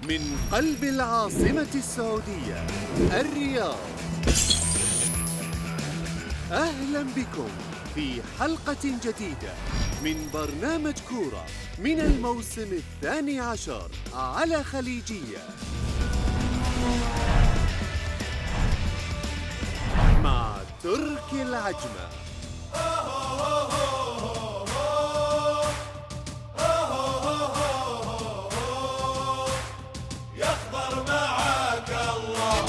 من قلب العاصمة السعودية الرياض. أهلا بكم في حلقة جديدة من برنامج كورة من الموسم 12 على خليجية مع تركي العجمة. يخضر معاك الله،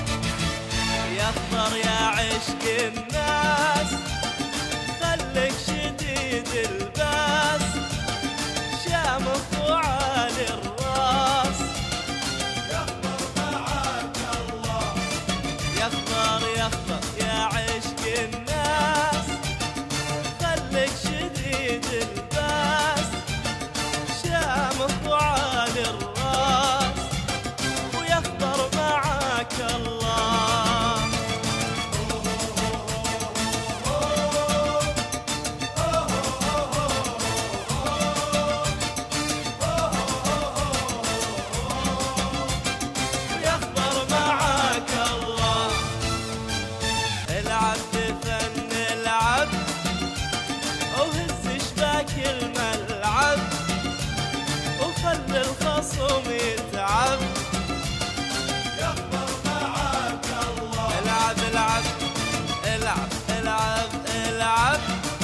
يخضر يا عشق الناس، خليك شديد الباس، شامخ وعالي الراس. يخضر معاك الله، يخضر يا عشق الناس، خليك شديد الباس، شامخ وعالي الراس. الله يخضر معاك الله. العب بفن العب وهز شباك الملعب، وخلي الخصم يتعب. العب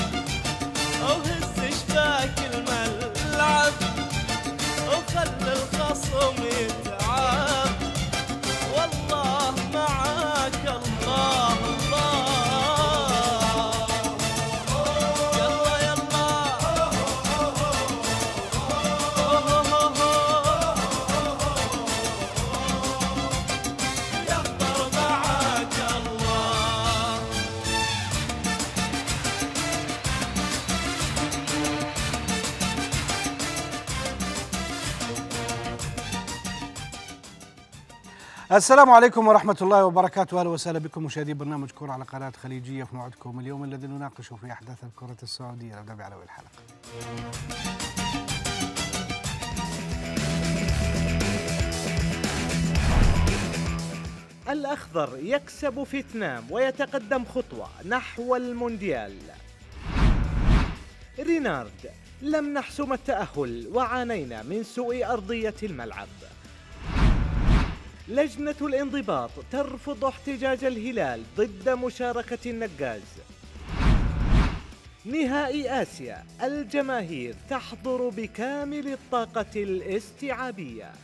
وهز شباك الملعب، وخلي الخصم يتعب. والله معاك الله الله. يلا يلا يخضر معاك الله. السلام عليكم ورحمة الله وبركاته. أهلا وسهلا بكم مشاهدي برنامج كرة على قناة خليجية في موعدكم اليوم الذي نناقش في أحداث الكرة السعودية. نبدأ بعناوين الحلقة. الأخضر يكسب فيتنام ويتقدم خطوة نحو المونديال. رينارد: لم نحسم التأهل وعانينا من سوء أرضية الملعب. لجنة الانضباط ترفض احتجاج الهلال ضد مشاركة النقاز. نهائي آسيا، الجماهير تحضر بكامل الطاقة الاستيعابية.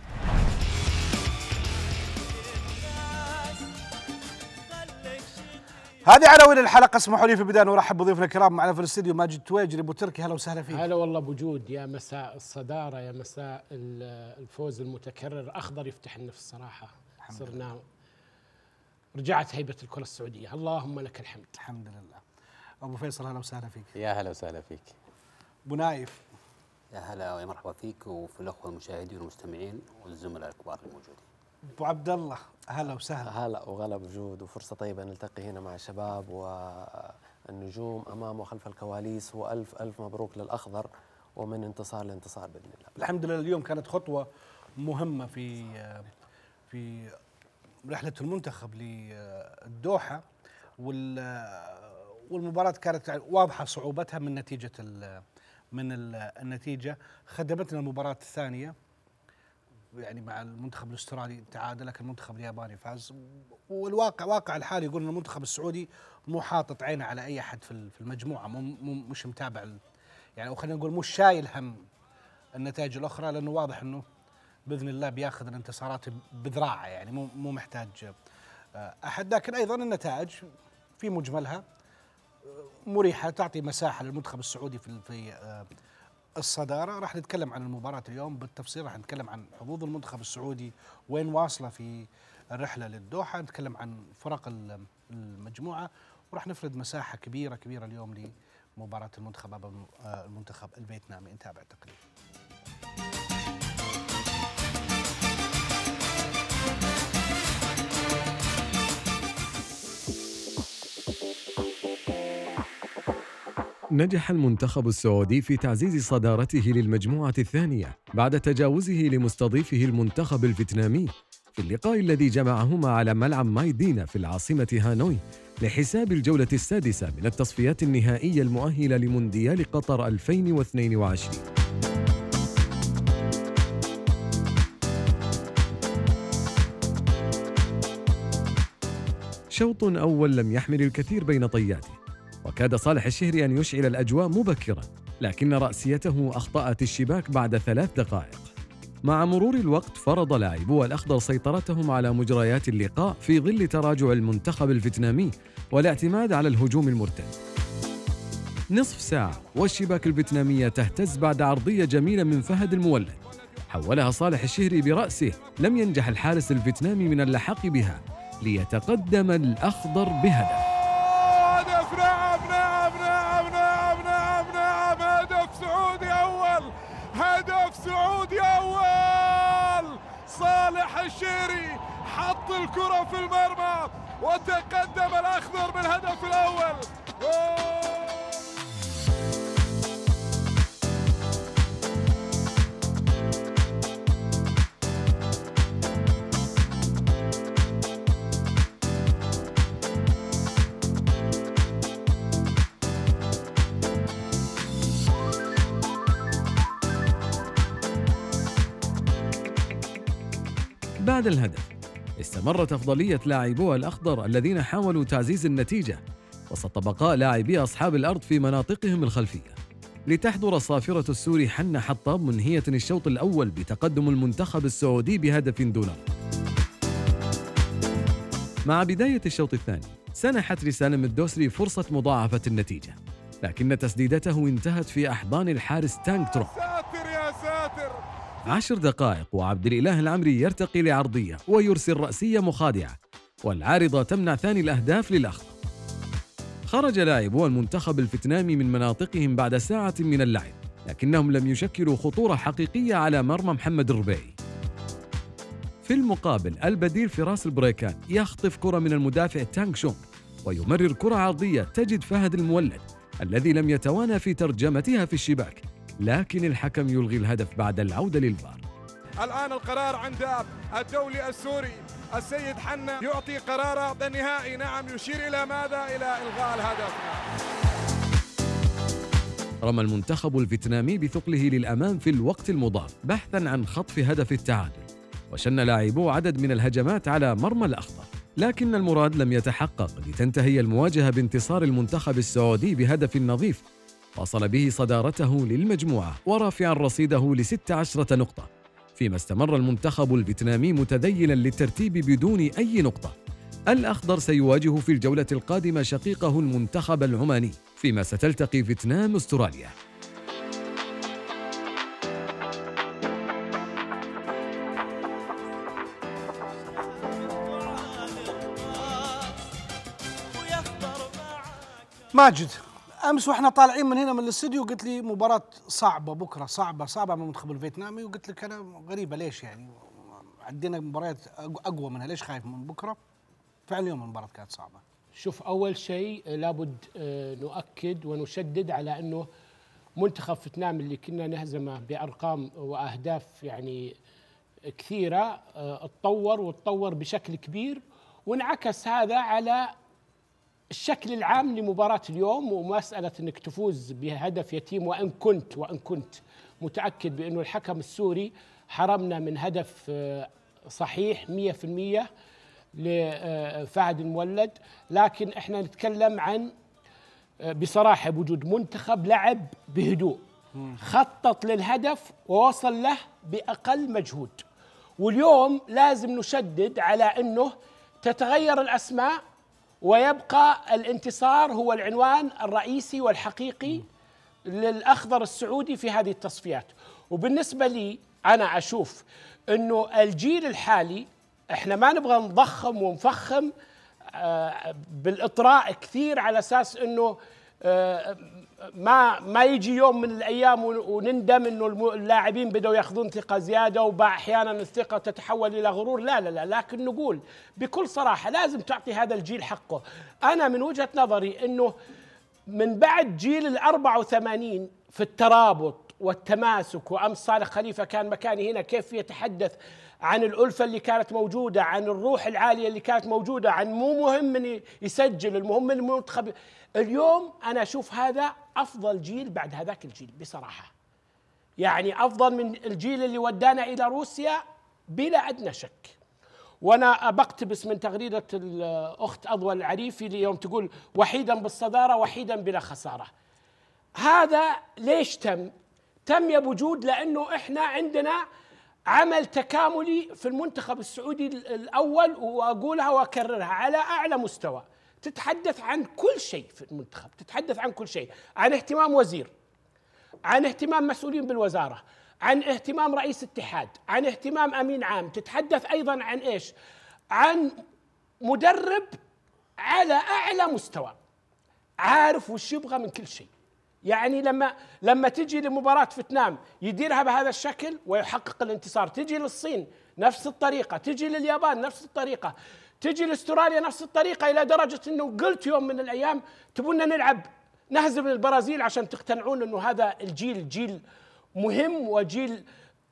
هذه عناوين الحلقة. اسمحوا لي في البداية أن أرحب بضيوفنا الكرام معنا في الاستديو ماجد تويجري. أبو تركي هلا وسهلا فيك. هلا والله بوجود. يا مساء الصدارة، يا مساء الفوز المتكرر. أخضر يفتح النفس صراحة. صرنا رجعت هيبة الكرة السعودية، اللهم لك الحمد. الحمد لله. أبو فيصل هلا وسهلا فيك. يا هلا وسهلا فيك. أبو نايف يا هلا ويا مرحبا فيك وفي الأخوة المشاهدين والمستمعين والزملاء الكبار الموجودين. أبو عبد الله هلا وسهلا. هلا وغلا بوجود، وفرصة طيبة نلتقي هنا مع الشباب والنجوم أمام وخلف الكواليس، وألف ألف مبروك للأخضر ومن انتصار لانتصار بإذن الله. الحمد لله اليوم كانت خطوة مهمة في رحلة المنتخب للدوحة، والمباراة كانت واضحة صعوبتها من النتيجة. خدمتنا المباراة الثانية يعني مع المنتخب الاسترالي تعادل، لكن المنتخب الياباني فاز. واقع الحال يقول ان المنتخب السعودي مو حاطط عينه على اي احد في المجموعه، مش متابع يعني، او خلينا نقول مش شايل هم النتائج الاخرى، لانه واضح انه باذن الله بياخذ الانتصارات بذراعه، يعني مو محتاج احد. لكن ايضا النتائج في مجملها مريحه، تعطي مساحه للمنتخب السعودي في الصدارة. راح نتكلم عن المباراة اليوم بالتفصيل، راح نتكلم عن حظوظ المنتخب السعودي وين واصلة في الرحلة للدوحة، نتكلم عن فرق المجموعة، وراح نفرد مساحة كبيرة اليوم لمباراة المنتخب أمام المنتخب الفيتنامي. نتابع التقرير. نجح المنتخب السعودي في تعزيز صدارته للمجموعة الثانية بعد تجاوزه لمستضيفه المنتخب الفيتنامي في اللقاء الذي جمعهما على ملعب مايدينا في العاصمة هانوي لحساب الجولة السادسة من التصفيات النهائية المؤهلة لمونديال قطر 2022. شوط أول لم يحمل الكثير بين طياته، وكاد صالح الشهري أن يشعل الأجواء مبكراً، لكن رأسيته أخطأت الشباك بعد 3 دقائق. مع مرور الوقت فرض لاعبو الأخضر سيطرتهم على مجريات اللقاء في ظل تراجع المنتخب الفيتنامي والاعتماد على الهجوم المرتد. نصف ساعة والشباك الفيتنامية تهتز بعد عرضية جميلة من فهد المولد، حولها صالح الشهري برأسه. لم ينجح الحارس الفيتنامي من اللحاق بها ليتقدم الأخضر بهدف. هدف سعودي أول، هدف سعودي أول. صالح الشهري حط الكرة في المرمى وتقدم الأخضر بالهدف الأول. بعد الهدف استمرت أفضلية لاعبو الأخضر الذين حاولوا تعزيز النتيجة، وسط بقاء لاعبي أصحاب الأرض في مناطقهم الخلفية، لتحضر الصافرة السوري حنا حطاب منهية الشوط الأول بتقدم المنتخب السعودي بهدف دون رد. مع بداية الشوط الثاني سنحت لسالم الدوسري فرصة مضاعفة النتيجة، لكن تسديدته انتهت في أحضان الحارس تانك تروك. ساتر يا ساتر. 10 دقائق وعبد الإله العمري يرتقي لعرضية ويرسل رأسية مخادعة، والعارضة تمنع ثاني الأهداف للأخضر. خرج لاعبو المنتخب الفيتنامي من مناطقهم بعد ساعة من اللعب، لكنهم لم يشكلوا خطورة حقيقية على مرمى محمد الربيعي. في المقابل البديل فراس البريكان يخطف كرة من المدافع تانك شونغ ويمرر كرة عرضية تجد فهد المولد الذي لم يتوانى في ترجمتها في الشباك، لكن الحكم يلغي الهدف بعد العودة للفار. الآن القرار عند الدولي السوري السيد حنا يعطي قراره النهائي. نعم، يشير إلى ماذا؟ إلى إلغاء الهدف. رمى المنتخب الفيتنامي بثقله للأمام في الوقت المضاف بحثاً عن خطف هدف التعادل، وشن لاعبو عدد من الهجمات على مرمى الأخضر، لكن المراد لم يتحقق لتنتهي المواجهة بانتصار المنتخب السعودي بهدف نظيف وصل به صدارته للمجموعة ورافعا رصيده ل16 نقطة، فيما استمر المنتخب الفيتنامي متذيلا للترتيب بدون أي نقطة. الأخضر سيواجه في الجولة القادمة شقيقه المنتخب العماني، فيما ستلتقي فيتنام أستراليا. ماجد، امس واحنا طالعين من هنا من الاستوديو قلت لي مباراة صعبة بكرة، صعبة من المنتخب الفيتنامي، وقلت لك انا غريبة ليش يعني عندنا مباريات اقوى منها، ليش خايف من بكرة؟ فعلا اليوم المباراة كانت صعبة. شوف، اول شيء لابد نؤكد ونشدد على انه منتخب فيتنام اللي كنا نهزمه بارقام واهداف يعني كثيرة اتطور بشكل كبير، وانعكس هذا على الشكل العام لمباراة اليوم. ومسألة انك تفوز بهدف يتيم، وان كنت متأكد بانه الحكم السوري حرمنا من هدف صحيح 100% لفهد المولد، لكن احنا نتكلم عن بصراحة بوجود منتخب لعب بهدوء، خطط للهدف ووصل له بأقل مجهود. واليوم لازم نشدد على انه تتغير الاسماء ويبقى الانتصار هو العنوان الرئيسي والحقيقي للأخضر السعودي في هذه التصفيات. وبالنسبة لي أنا أشوف أنه الجيل الحالي إحنا ما نبغى نضخم ونفخم بالإطراء كثير على أساس أنه ما يجي يوم من الأيام ونندم أنه اللاعبين بدأوا يأخذون ثقة زيادة وأحيانا الثقة تتحول إلى غرور. لا، لكن نقول بكل صراحة لازم تعطي هذا الجيل حقه. أنا من وجهة نظري أنه من بعد جيل ال 84 في الترابط والتماسك، وأمس صالح خليفة كان مكاني هنا كيف يتحدث عن الألفة اللي كانت موجودة، عن الروح العالية اللي كانت موجودة، عن مو مهم من يسجل، المهم المنتخب. اليوم أنا أشوف هذا أفضل جيل بعد هذاك الجيل بصراحة، يعني أفضل من الجيل اللي ودانا إلى روسيا بلا أدنى شك. وأنا بقتبس من تغريدة الأخت أضوى العريفي اليوم تقول وحيدا بالصدارة وحيدا بلا خسارة. هذا ليش تم يا بوجود؟ لأنه إحنا عندنا عمل تكاملي في المنتخب السعودي الأول، وأقولها وأكررها على أعلى مستوى. تتحدث عن كل شيء في المنتخب، تتحدث عن كل شيء، عن اهتمام وزير، عن اهتمام مسؤولين بالوزارة، عن اهتمام رئيس اتحاد، عن اهتمام أمين عام. تتحدث أيضا عن إيش؟ عن مدرب على أعلى مستوى عارف وش يبغى من كل شيء. يعني لما تجي لمباراة فيتنام يديرها بهذا الشكل ويحقق الانتصار، تجي للصين نفس الطريقة، تجي لليابان نفس الطريقة، تجي لاستراليا نفس الطريقة، إلى درجة أنه قلت يوم من الأيام تبونا نلعب نهزم البرازيل عشان تقتنعون أنه هذا الجيل جيل مهم وجيل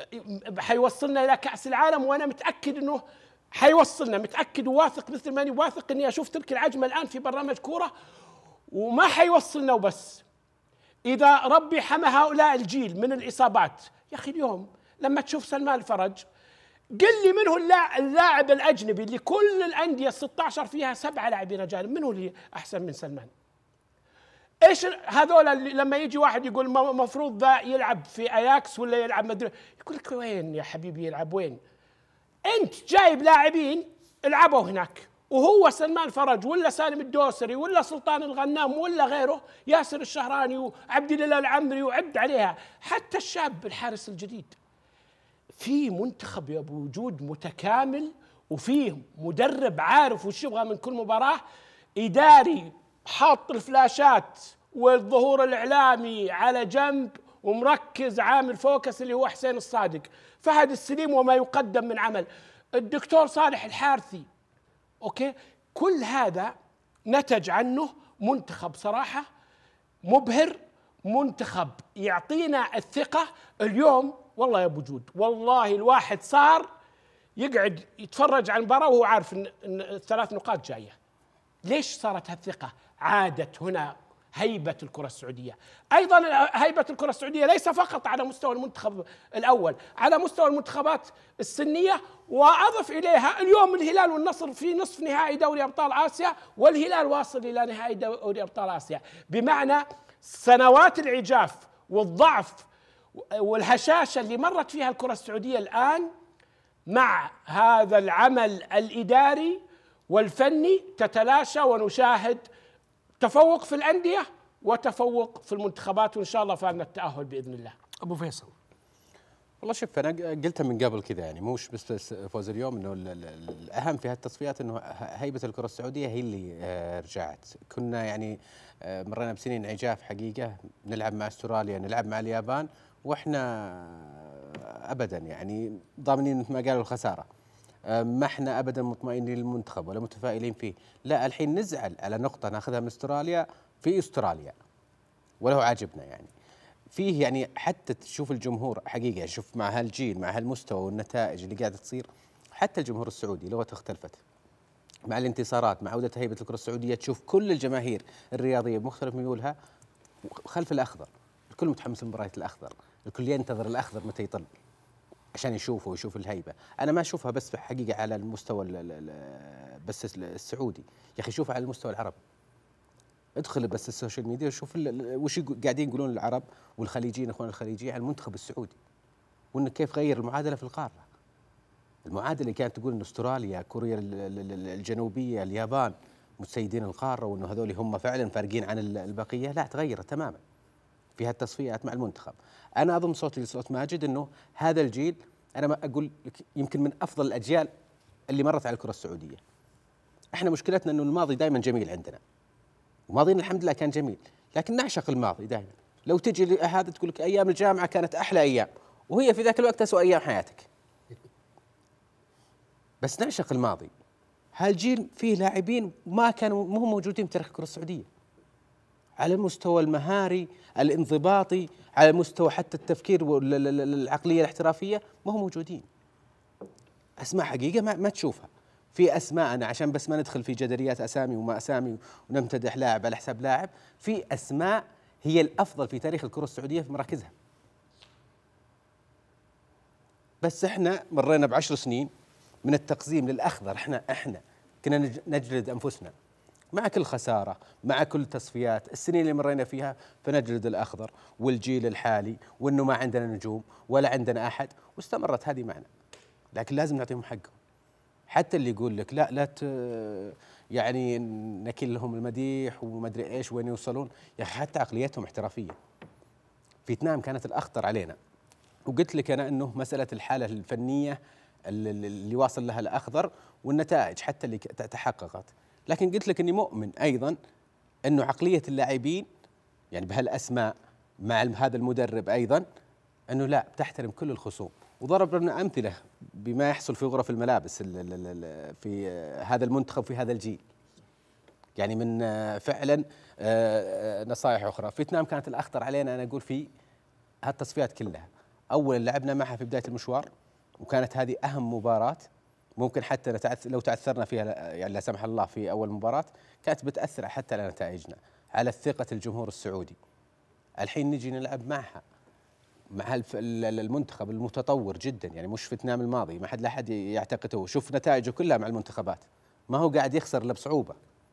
حيوصلنا إلى كأس العالم. وأنا متأكد أنه حيوصلنا، متأكد وواثق مثل ماني واثق أني أشوف تركي العجمة الآن في برنامج كورة، وما حيوصلنا وبس إذا ربي حمى هؤلاء الجيل من الإصابات. يا أخي اليوم لما تشوف سلمان الفرج، قل لي من هو اللاعب الأجنبي اللي كل الأندية 16 فيها 7 لاعبين أجانب، من هو اللي أحسن من سلمان؟ ايش هذول اللي لما يجي واحد يقول مفروض ذا يلعب في اياكس ولا يلعب مدريد، يقول لك وين يا حبيبي يلعب وين؟ انت جايب لاعبين لعبوا هناك، وهو سلمان فرج ولا سالم الدوسري ولا سلطان الغنام ولا غيره، ياسر الشهراني وعبد الله العمري وعد عليها، حتى الشاب الحارس الجديد. في منتخب يا ابو وجود متكامل، وفيه مدرب عارف وش يبغى من كل مباراه، اداري حاط الفلاشات والظهور الإعلامي على جنب ومركز، عامل فوكس اللي هو حسين الصادق، فهد السليم وما يقدم من عمل، الدكتور صالح الحارثي. أوكي، كل هذا نتج عنه منتخب صراحة مبهر، منتخب يعطينا الثقة. اليوم والله يا أبو جود، والله الواحد صار يقعد يتفرج على المباراة وهو عارف إن ال3 نقاط جاية. ليش صارت هالثقة؟ عادت هنا هيبة الكرة السعودية. أيضا هيبة الكرة السعودية ليس فقط على مستوى المنتخب الأول، على مستوى المنتخبات السنية. وأضف إليها اليوم الهلال والنصر في نصف نهائي دوري أبطال آسيا، والهلال واصل إلى نهائي دوري أبطال آسيا، بمعنى سنوات العجاف والضعف والهشاشة اللي مرت فيها الكرة السعودية الآن مع هذا العمل الإداري والفني تتلاشى، ونشاهد تفوق في الأندية وتفوق في المنتخبات، وإن شاء الله فالنا التأهل بإذن الله. أبو فيصل، والله شوف أنا قلتها من قبل كذا، يعني مش بس فوز اليوم، إنه الأهم في هالتصفيات إنه هيبة الكرة السعودية هي اللي رجعت. كنا يعني مرينا بسنين عجاف حقيقة، نلعب مع استراليا، نلعب مع اليابان، وإحنا أبدا يعني ضامنين مثل ما قالوا الخسارة، ما احنا ابدا مطمئنين للمنتخب ولا متفائلين فيه. لا، الحين نزعل على نقطه ناخذها من استراليا في استراليا وله عاجبنا. يعني فيه يعني حتى تشوف الجمهور حقيقه، شوف مع هالجيل مع هالمستوى والنتائج اللي قاعده تصير، حتى الجمهور السعودي لغته اختلفت مع الانتصارات، مع عوده هيبه الكره السعوديه. تشوف كل الجماهير الرياضيه بمختلف ميولها خلف الاخضر، الكل متحمس لمباريات الاخضر، الكل ينتظر الاخضر متى يطل عشان يشوفه ويشوف الهيبة. أنا ما أشوفها بس حقيقة على المستوى بس السعودي، يا أخي شوفها على المستوى العربي. ادخل بس السوشيال ميديا وشوف وش قاعدين يقولون العرب والخليجيين، إخوان الخليجيين، على المنتخب السعودي، وإنه كيف غير المعادلة في القارة. المعادلة اللي كانت تقول إن أستراليا، كوريا الجنوبية، اليابان متسيدين القارة، وإنه هذول هم فعلا فارقين عن البقية، لا، تغيرت تماما في هالتصفيات مع المنتخب. أنا أضم صوتي لصوت ماجد إنه هذا الجيل، أنا ما أقول يمكن من أفضل الأجيال اللي مرت على الكرة السعودية. إحنا مشكلتنا إنه الماضي دائما جميل عندنا، وماضينا الحمد لله كان جميل، لكن نعشق الماضي دائما. لو تجي هذا تقول لك أيام الجامعة كانت أحلى أيام، وهي في ذاك الوقت أسوأ أيام حياتك، بس نعشق الماضي. هالجيل فيه لاعبين ما كانوا مو موجودين في تاريخ الكرة السعودية، على المستوى المهاري الانضباطي، على مستوى حتى التفكير والعقلية الاحترافية ما هم موجودين. أسماء حقيقة ما تشوفها. في أسماء، أنا عشان بس ما ندخل في جدليات أسامي وما أسامي ونمتدح لاعب على حساب لاعب، في أسماء هي الأفضل في تاريخ الكرة السعودية في مراكزها. بس احنا مرينا ب10 سنين من التقزيم للأخضر. احنا كنا نجلد أنفسنا مع كل خسارة، مع كل تصفيات السنين اللي مرينا فيها، فنجلد الأخضر والجيل الحالي وأنه ما عندنا نجوم ولا عندنا أحد، واستمرت هذه معنا. لكن لازم نعطيهم حقهم. حتى اللي يقول لك لا يعني نكل لهم المديح وما ادري ايش وين يوصلون، يا اخي حتى عقليتهم احترافيه. فيتنام كانت الأخطر علينا، وقلت لك أنا أنه مسألة الحالة الفنية اللي واصل لها الأخضر والنتائج حتى اللي تحققت، لكن قلت لك أني مؤمن أيضا أنه عقلية اللاعبين يعني بهالأسماء مع هذا المدرب أيضا أنه لا بتحترم كل الخصوم. وضرب لنا أمثلة بما يحصل في غرف الملابس في هذا المنتخب في هذا الجيل، يعني من فعلا نصائح أخرى. فيتنام كانت الأخطر علينا أنا أقول في هالتصفيات كلها. أولا لعبنا معها في بداية المشوار، وكانت هذه أهم مباراة ممكن حتى لو تعثرنا فيها يعني لا سمح الله في أول مباراة كانت بتأثر حتى على نتائجنا، على ثقة الجمهور السعودي. الحين نجي نلعب معها مع المنتخب المتطور جدا، يعني مش فيتنام الماضي ما حد لا حد يعتقده. شوف نتائجه كلها مع المنتخبات، ما هو قاعد يخسر الا بصعوبة،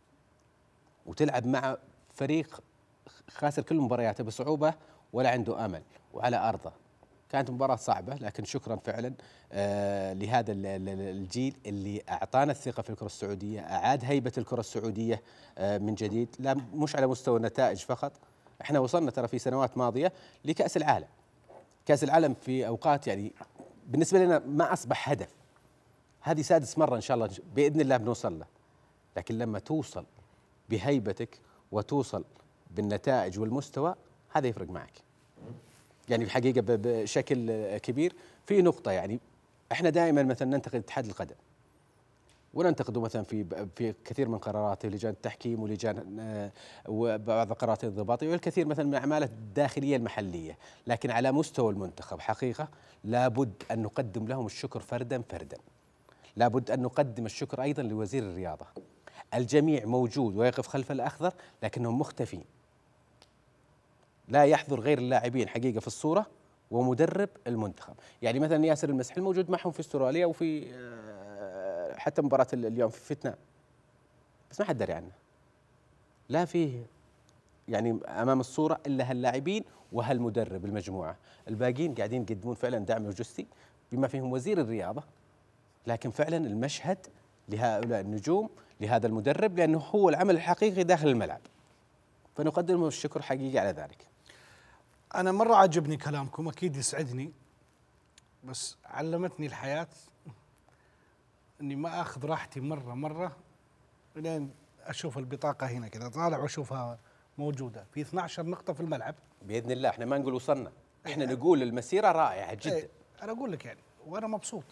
وتلعب مع فريق خاسر كل مبارياته بصعوبة ولا عنده أمل وعلى أرضه. كانت مباراة صعبة، لكن شكرا فعلا لهذا الجيل اللي أعطانا الثقة في الكرة السعودية، أعاد هيبة الكرة السعودية من جديد، لا مش على مستوى النتائج فقط. احنا وصلنا ترى في سنوات ماضية لكأس العالم. كأس العالم في أوقات يعني بالنسبة لنا ما أصبح هدف، هذه سادس مرة إن شاء الله بإذن الله بنوصل له. لكن لما توصل بهيبتك وتوصل بالنتائج والمستوى هذا يفرق معك. يعني الحقيقة بشكل كبير في نقطة، يعني احنا دائما مثلا ننتقد اتحاد القدم وننتقده مثلا في كثير من قراراته، لجان التحكيم ولجان وبعض القرارات الانضباطيه والكثير مثلا من اعماله الداخليه المحليه. لكن على مستوى المنتخب حقيقه لابد ان نقدم لهم الشكر فردا فردا. لابد ان نقدم الشكر ايضا لوزير الرياضه. الجميع موجود ويقف خلف الاخضر لكنهم مختفين، لا يحضر غير اللاعبين حقيقه في الصوره ومدرب المنتخب. يعني مثلا ياسر المسحل موجود معهم في استراليا وفي حتى مباراة اليوم في فيتنام، بس ما حد دري عنه. لا فيه يعني أمام الصورة إلا هاللاعبين وهالمدرب المجموعة، الباقيين قاعدين يقدمون فعلا دعم لوجستي بما فيهم وزير الرياضة. لكن فعلا المشهد لهؤلاء النجوم لهذا المدرب، لأنه هو العمل الحقيقي داخل الملعب، فنقدم له الشكر حقيقي على ذلك. أنا مرة عجبني كلامكم، أكيد يسعدني، بس علمتني الحياة اني ما اخذ راحتي مره لين اشوف البطاقه هنا كذا طالع واشوفها موجوده في 12 نقطه في الملعب باذن الله. احنا ما نقول وصلنا، احنا نقول المسيره رائعه جدا. انا اقول لك يعني وانا مبسوط.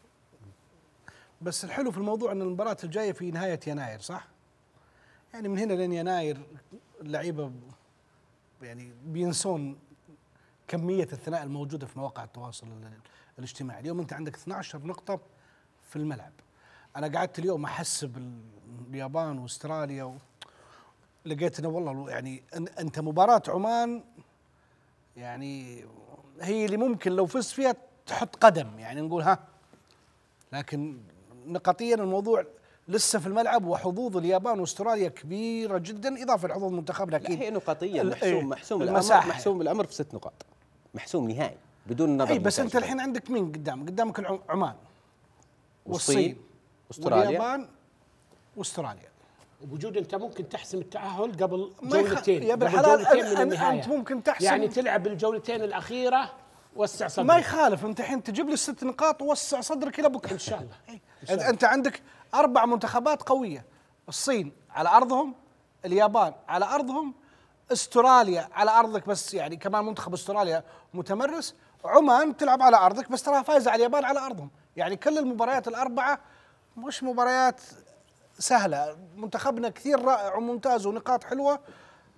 بس الحلو في الموضوع ان المباراه الجايه في نهايه يناير، صح؟ يعني من هنا لين يناير اللعيبه يعني بينسون كميه الثناء الموجوده في مواقع التواصل الاجتماعي. اليوم انت عندك 12 نقطه في الملعب. أنا قعدت اليوم أحسب اليابان واستراليا لقيت إنه والله يعني أنت مباراة عمان يعني هي اللي ممكن لو فزت فيها تحط قدم، يعني نقول ها. لكن نقطيا الموضوع لسه في الملعب، وحظوظ اليابان واستراليا كبيرة جدا إضافة لحظوظ منتخبنا أكيد. هي نقطيا محسوم الأمر، محسوم الأمر في 6 نقاط، محسوم نهائي بدون نظر. أي بس أنت الحين عندك مين قدامك عمان والصين واليابان واستراليا. وبوجود انت ممكن تحسم التأهل قبل جولتين، يا بالحلال من النهاية. انت ممكن تحسم، يعني تلعب الجولتين الأخيرة وسع صدرك. ما يخالف، انت الحين تجيب لي 6 نقاط ووسع صدرك الى بكره ان شاء الله. انت عندك 4 منتخبات قوية، الصين على ارضهم، اليابان على ارضهم، استراليا على ارضك بس يعني كمان منتخب استراليا متمرس، عمان تلعب على ارضك بس تراها فايزة على اليابان على ارضهم. يعني كل المباريات ال4 مش مباريات سهلة. منتخبنا كثير رائع وممتاز ونقاط حلوة،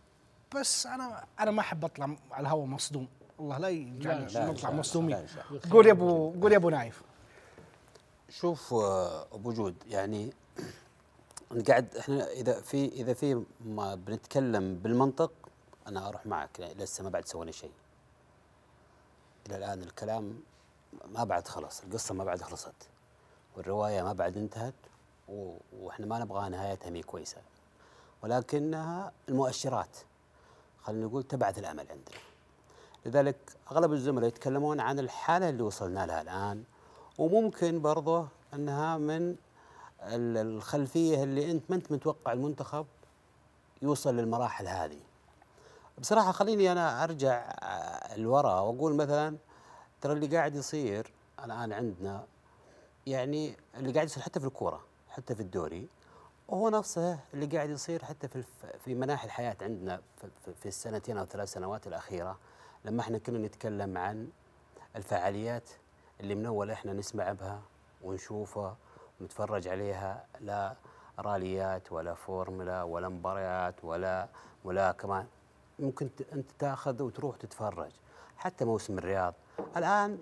بس انا ما احب اطلع على الهواء مصدوم، الله لا يجعلنا نطلع مصدومين. قول يا ابو نايف. شوف ابو جود، يعني قاعد احنا اذا في ما بنتكلم بالمنطق انا اروح معك، لسه ما بعد سوينا شيء. الى الان الكلام ما بعد خلص، القصه ما بعد خلصت، والروايه ما بعد انتهت، واحنا ما نبغى نهايتها مي كويسه، ولكنها المؤشرات خلينا نقول تبعث الامل عندنا. لذلك اغلب الزملاء يتكلمون عن الحاله اللي وصلنا لها الان، وممكن برضه انها من الخلفيه اللي انت ما انت متوقع المنتخب يوصل للمراحل هذه. بصراحه خليني انا ارجع لورا واقول مثلا ترى اللي قاعد يصير الان عندنا، يعني اللي قاعد يصير حتى في الكوره حتى في الدوري وهو نفسه اللي قاعد يصير حتى في مناحي الحياه عندنا في السنتين او 3 سنوات الاخيره، لما احنا كنا نتكلم عن الفعاليات اللي من اول احنا نسمع بها ونشوفها ونتفرج عليها، لا راليات ولا فورمولا ولا مباريات ولا ملاكمه، ممكن انت تاخذ وتروح تتفرج حتى موسم الرياض. الان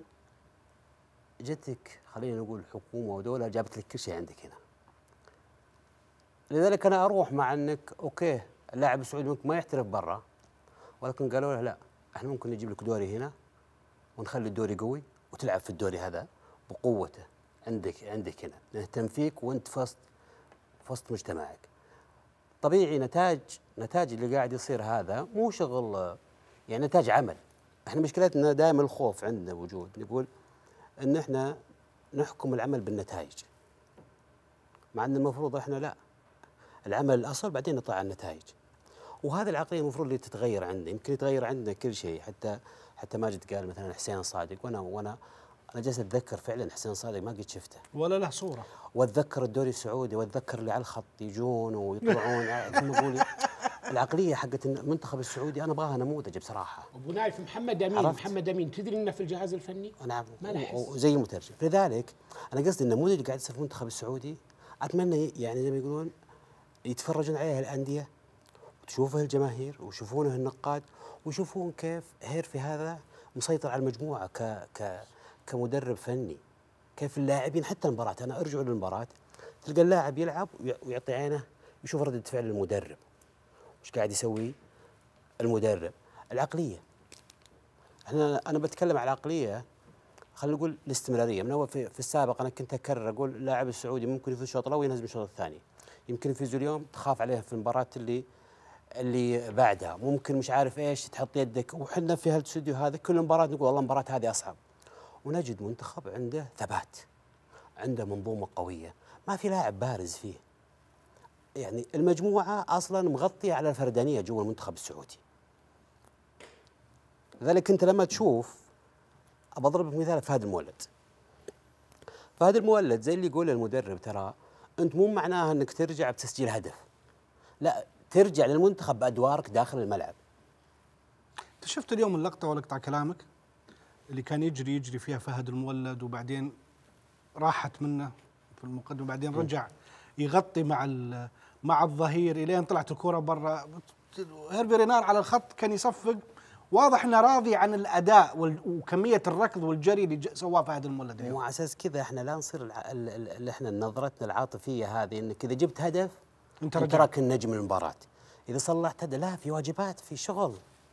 جتك خلينا نقول حكومه ودوله جابت لك كل شيء عندك هنا. لذلك انا اروح مع انك اوكي اللاعب السعودي ممكن ما يحترف برا، ولكن قالوا له لا احنا ممكن نجيب لك دوري هنا ونخلي الدوري قوي وتلعب في الدوري هذا بقوته عندك هنا، نهتم فيك وانت في وسط مجتمعك. طبيعي نتاج اللي قاعد يصير هذا مو شغل، يعني نتاج عمل. احنا مشكلتنا دائما الخوف عندنا وجود، نقول ان احنا نحكم العمل بالنتائج، مع ان المفروض احنا لا، العمل الاصل بعدين نطلع على النتائج. وهذه العقليه المفروض اللي تتغير عندنا، يمكن يتغير عندنا كل شيء. حتى ماجد قال مثلا حسين صادق، وانا جالس اتذكر فعلا حسين صادق ما قد شفته ولا له صوره، واتذكر الدوري السعودي، واتذكر اللي على الخط يجون ويطلعون ثم اقول العقليه حقت المنتخب السعودي انا ابغاها نموذج بصراحه. ابو نايف محمد امين تدري انه في الجهاز الفني؟ نعم، ما له حس زي مترجم. لذلك انا قصدي النموذج اللي قاعد يصير في المنتخب السعودي اتمنى يعني زي ما يقولون يتفرجون عليه الانديه وتشوفه الجماهير ويشوفونه النقاد ويشوفون كيف هيرفي هذا مسيطر على المجموعه كمدرب فني، كيف اللاعبين حتى المباراه. انا ارجع للمباراه تلقى اللاعب يلعب ويعطي عينه يشوف ردة فعل المدرب وش قاعد يسوي المدرب. العقليه انا بتكلم على العقليه، خلينا نقول الاستمراريه. من اول في السابق انا كنت اكرر اقول اللاعب السعودي ممكن يفوز الشوط الاول وينهزم الشوط الثاني، يمكن يفوز اليوم تخاف عليه في المباراه اللي بعدها، ممكن مش عارف ايش تحط يدك. وحنا في هالاستوديو هذا كل مباراه نقول والله المباراه هذه اصعب، ونجد منتخب عنده ثبات، عنده منظومه قويه، ما في لاعب بارز فيه. يعني المجموعه اصلا مغطيه على الفردانيه جوا المنتخب السعودي. لذلك انت لما تشوف، بضرب مثال فهد المولد. فهد المولد زي اللي يقول المدرب ترى انت مو معناها انك ترجع بتسجيل هدف، لا ترجع للمنتخب بادوارك داخل الملعب. انت شفت اليوم اللقطه ولا اقطع كلامك اللي كان يجري فيها فهد المولد وبعدين راحت منه في المقدمه، بعدين رجع يغطي مع الظهير الين طلعت الكره برا. هيرفي رينار على الخط كان يصفق، واضح انه راضي عن الاداء وكميه الركض والجري اللي سواه فهد المولد. وعلى اساس كذا احنا لا نصير اللي احنا نظرتنا العاطفيه هذه انك اذا جبت هدف انت راكن نجم المباراه، اذا صلحت هدف لا، في واجبات، في شغل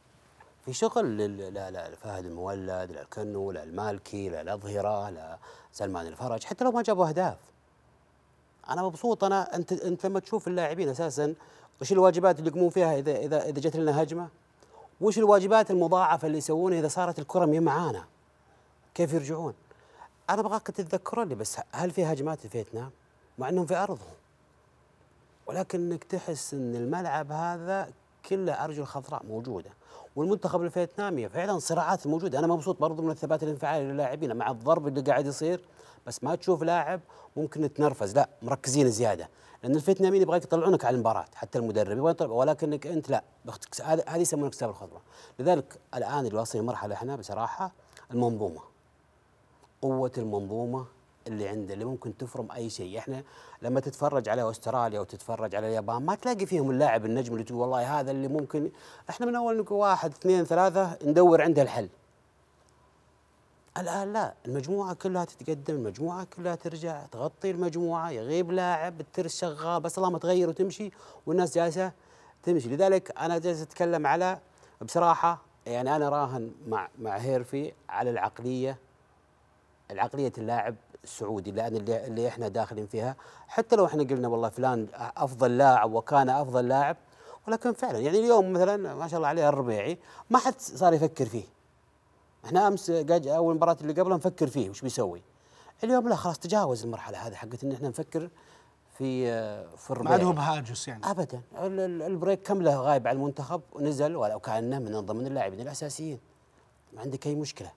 لفهد المولد، للكنو، للمالكي، للأظهرة، لسلمان الفرج، حتى لو ما جابوا اهداف. انا مبسوط. انت لما تشوف اللاعبين اساسا وش الواجبات اللي يقومون فيها اذا جت لنا هجمه، وش الواجبات المضاعفه اللي يسوونها اذا صارت الكره مي معانا، كيف يرجعون. انا ابغاك تتذكرون لي بس هل في هجمات في فيتنام مع انهم في ارضهم، ولكن انك تحس ان الملعب هذا كله ارجل خضراء موجوده، والمنتخب الفيتنامي فعلا صراعات موجوده. انا مبسوط برضو من الثبات الانفعالي للاعبين مع الضرب اللي قاعد يصير، بس ما تشوف لاعب ممكن يتنرفز، لا مركزين زياده، لان الفيتناميين يبغاك يطلعونك على المباراه، حتى المدرب يبغى يطلع، ولكنك انت لا، هذه يسمونك كتاب الخضراء. لذلك الان اللي واصلين مرحله احنا بصراحه المنظومه، قوه المنظومه اللي عنده اللي ممكن تفرم اي شيء. احنا لما تتفرج على استراليا وتتفرج على اليابان ما تلاقي فيهم اللاعب النجم اللي تقول والله هذا اللي ممكن. احنا من اول نقول 1 2 3 ندور عنده الحل. الان لا، المجموعه كلها تتقدم، المجموعه كلها ترجع تغطي المجموعه، يغيب لاعب الترس شغال بس الله ما تغير وتمشي والناس جالسه تمشي. لذلك انا جالس اتكلم على بصراحه يعني انا راهن مع هيرفي على العقليه اللاعب السعودي لان اللي احنا داخلين فيها. حتى لو احنا قلنا والله فلان افضل لاعب وكان افضل لاعب، ولكن فعلا يعني اليوم مثلا ما شاء الله عليه الربيعي ما حد صار يفكر فيه. احنا امس اول مباراه اللي قبلها نفكر فيه وش بيسوي. اليوم لا، خلاص تجاوز المرحله هذه حقت ان احنا نفكر في الربيعي. ما عندهم هاجس يعني ابدا. البريك كامله غايب على المنتخب ونزل ولو كانه من ضمن اللاعبين الاساسيين. ما عندك اي مشكله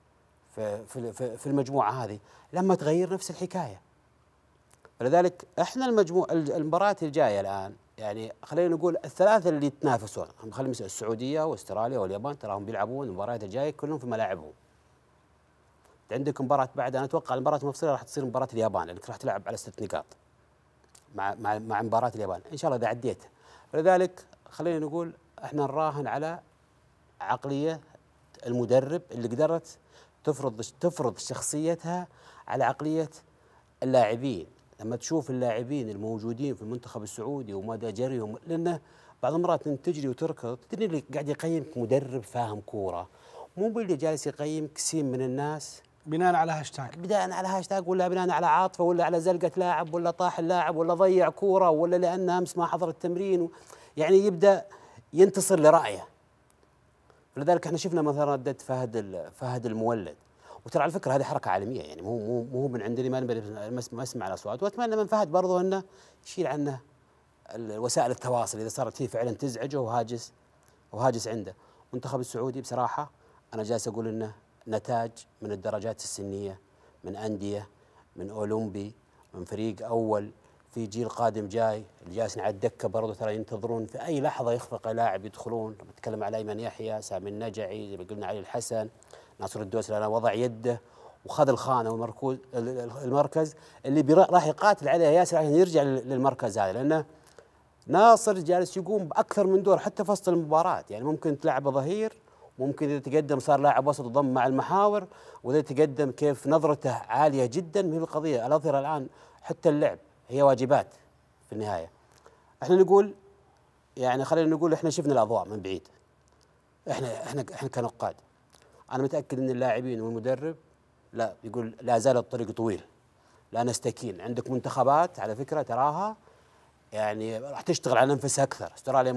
في المجموعه هذه. لما تغير نفس الحكايه. فلذلك احنا المباريات الجايه الان يعني خلينا نقول الثلاثه اللي يتنافسون، خلينا نسال السعوديه واستراليا واليابان تراهم بيلعبون المباريات الجايه كلهم في ملاعبهم. عندك مباراه بعد، انا اتوقع المباراه المفصليه راح تصير مباراه اليابان لانك راح تلعب على 6 نقاط مع مباراه اليابان ان شاء الله اذا عديتها. فلذلك خلينا نقول احنا نراهن على عقليه المدرب اللي قدرت تفرض شخصيتها على عقليه اللاعبين. لما تشوف اللاعبين الموجودين في المنتخب السعودي ومدى جريهم، لانه بعض المرات انت تجري وتركض تدري اللي قاعد يقيمك مدرب فاهم كوره، مو باللي جالس يقيمك كثير من الناس بناء على هاشتاج ولا بناء على عاطفه ولا على زلقه لاعب ولا طاح اللاعب ولا ضيع كوره ولا لان امس ما حضر التمرين يعني يبدا ينتصر لرايه. فلذلك احنا شفنا مثلا ردة فهد المولد، وترى على فكره هذه حركه عالميه يعني مو من عندنا ما اسمع الاصوات. واتمنى من فهد برضه انه يشيل عنه وسائل التواصل اذا صارت فيه فعلا تزعجه وهاجس عنده. المنتخب السعودي بصراحه انا جالس اقول انه نتاج من الدرجات السنيه، من انديه، من اولمبي، من فريق اول، في جيل قادم جاي اللي جالسين على الدكه برضه ترى ينتظرون في اي لحظه يخفق لاعب يدخلون. نتكلم على ايمن يحيى، سامي النجعي، زي ما قلنا علي الحسن، ناصر الدوسري انا وضع يده وخذ الخانه والمركز اللي راح يقاتل عليه ياسر عشان يرجع للمركز هذا، لانه ناصر جالس يقوم باكثر من دور حتى في وسط المباراه. يعني ممكن تلعبه ظهير، ممكن اذا تقدم صار لاعب وسط وضم مع المحاور، واذا تقدم كيف نظرته عاليه جدا. من القضيه الاظهره الان حتى اللعب هي واجبات في النهايه. احنا نقول يعني خلينا نقول احنا شفنا الاضواء من بعيد. احنا كنقاد انا متاكد ان اللاعبين والمدرب لا يقول لا زال الطريق طويل، لا نستكين. عندك منتخبات على فكره تراها يعني راح تشتغل على نفسها اكثر. استراليا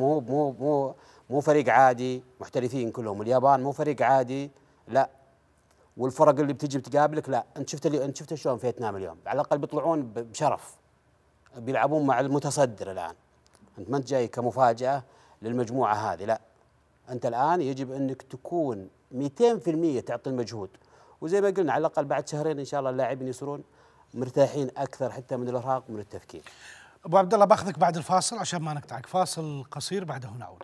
مو فريق عادي محترفين كلهم، اليابان مو فريق عادي لا، والفرق اللي بتجي بتقابلك لا. انت شفت شلون فيتنام اليوم على الاقل بيطلعون بشرف، بيلعبون مع المتصدر الان. انت ما انت جاي كمفاجاه للمجموعه هذه لا، انت الان يجب انك تكون 200% تعطي المجهود. وزي ما قلنا على الاقل بعد شهرين ان شاء الله اللاعبين يصيرون مرتاحين اكثر حتى من الارهاق ومن التفكير. ابو عبد الله باخذك بعد الفاصل عشان ما نقطعك، فاصل قصير بعده نعود.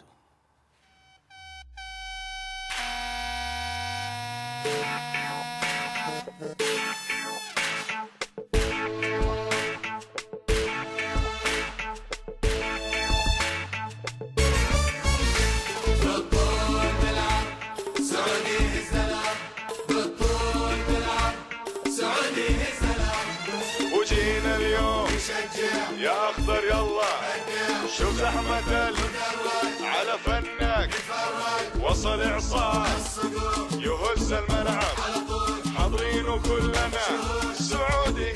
يا اخضر يلا شوف زحمة على فنك وصل اعصار يهز الملعب حاضرين وكلنا سعودي.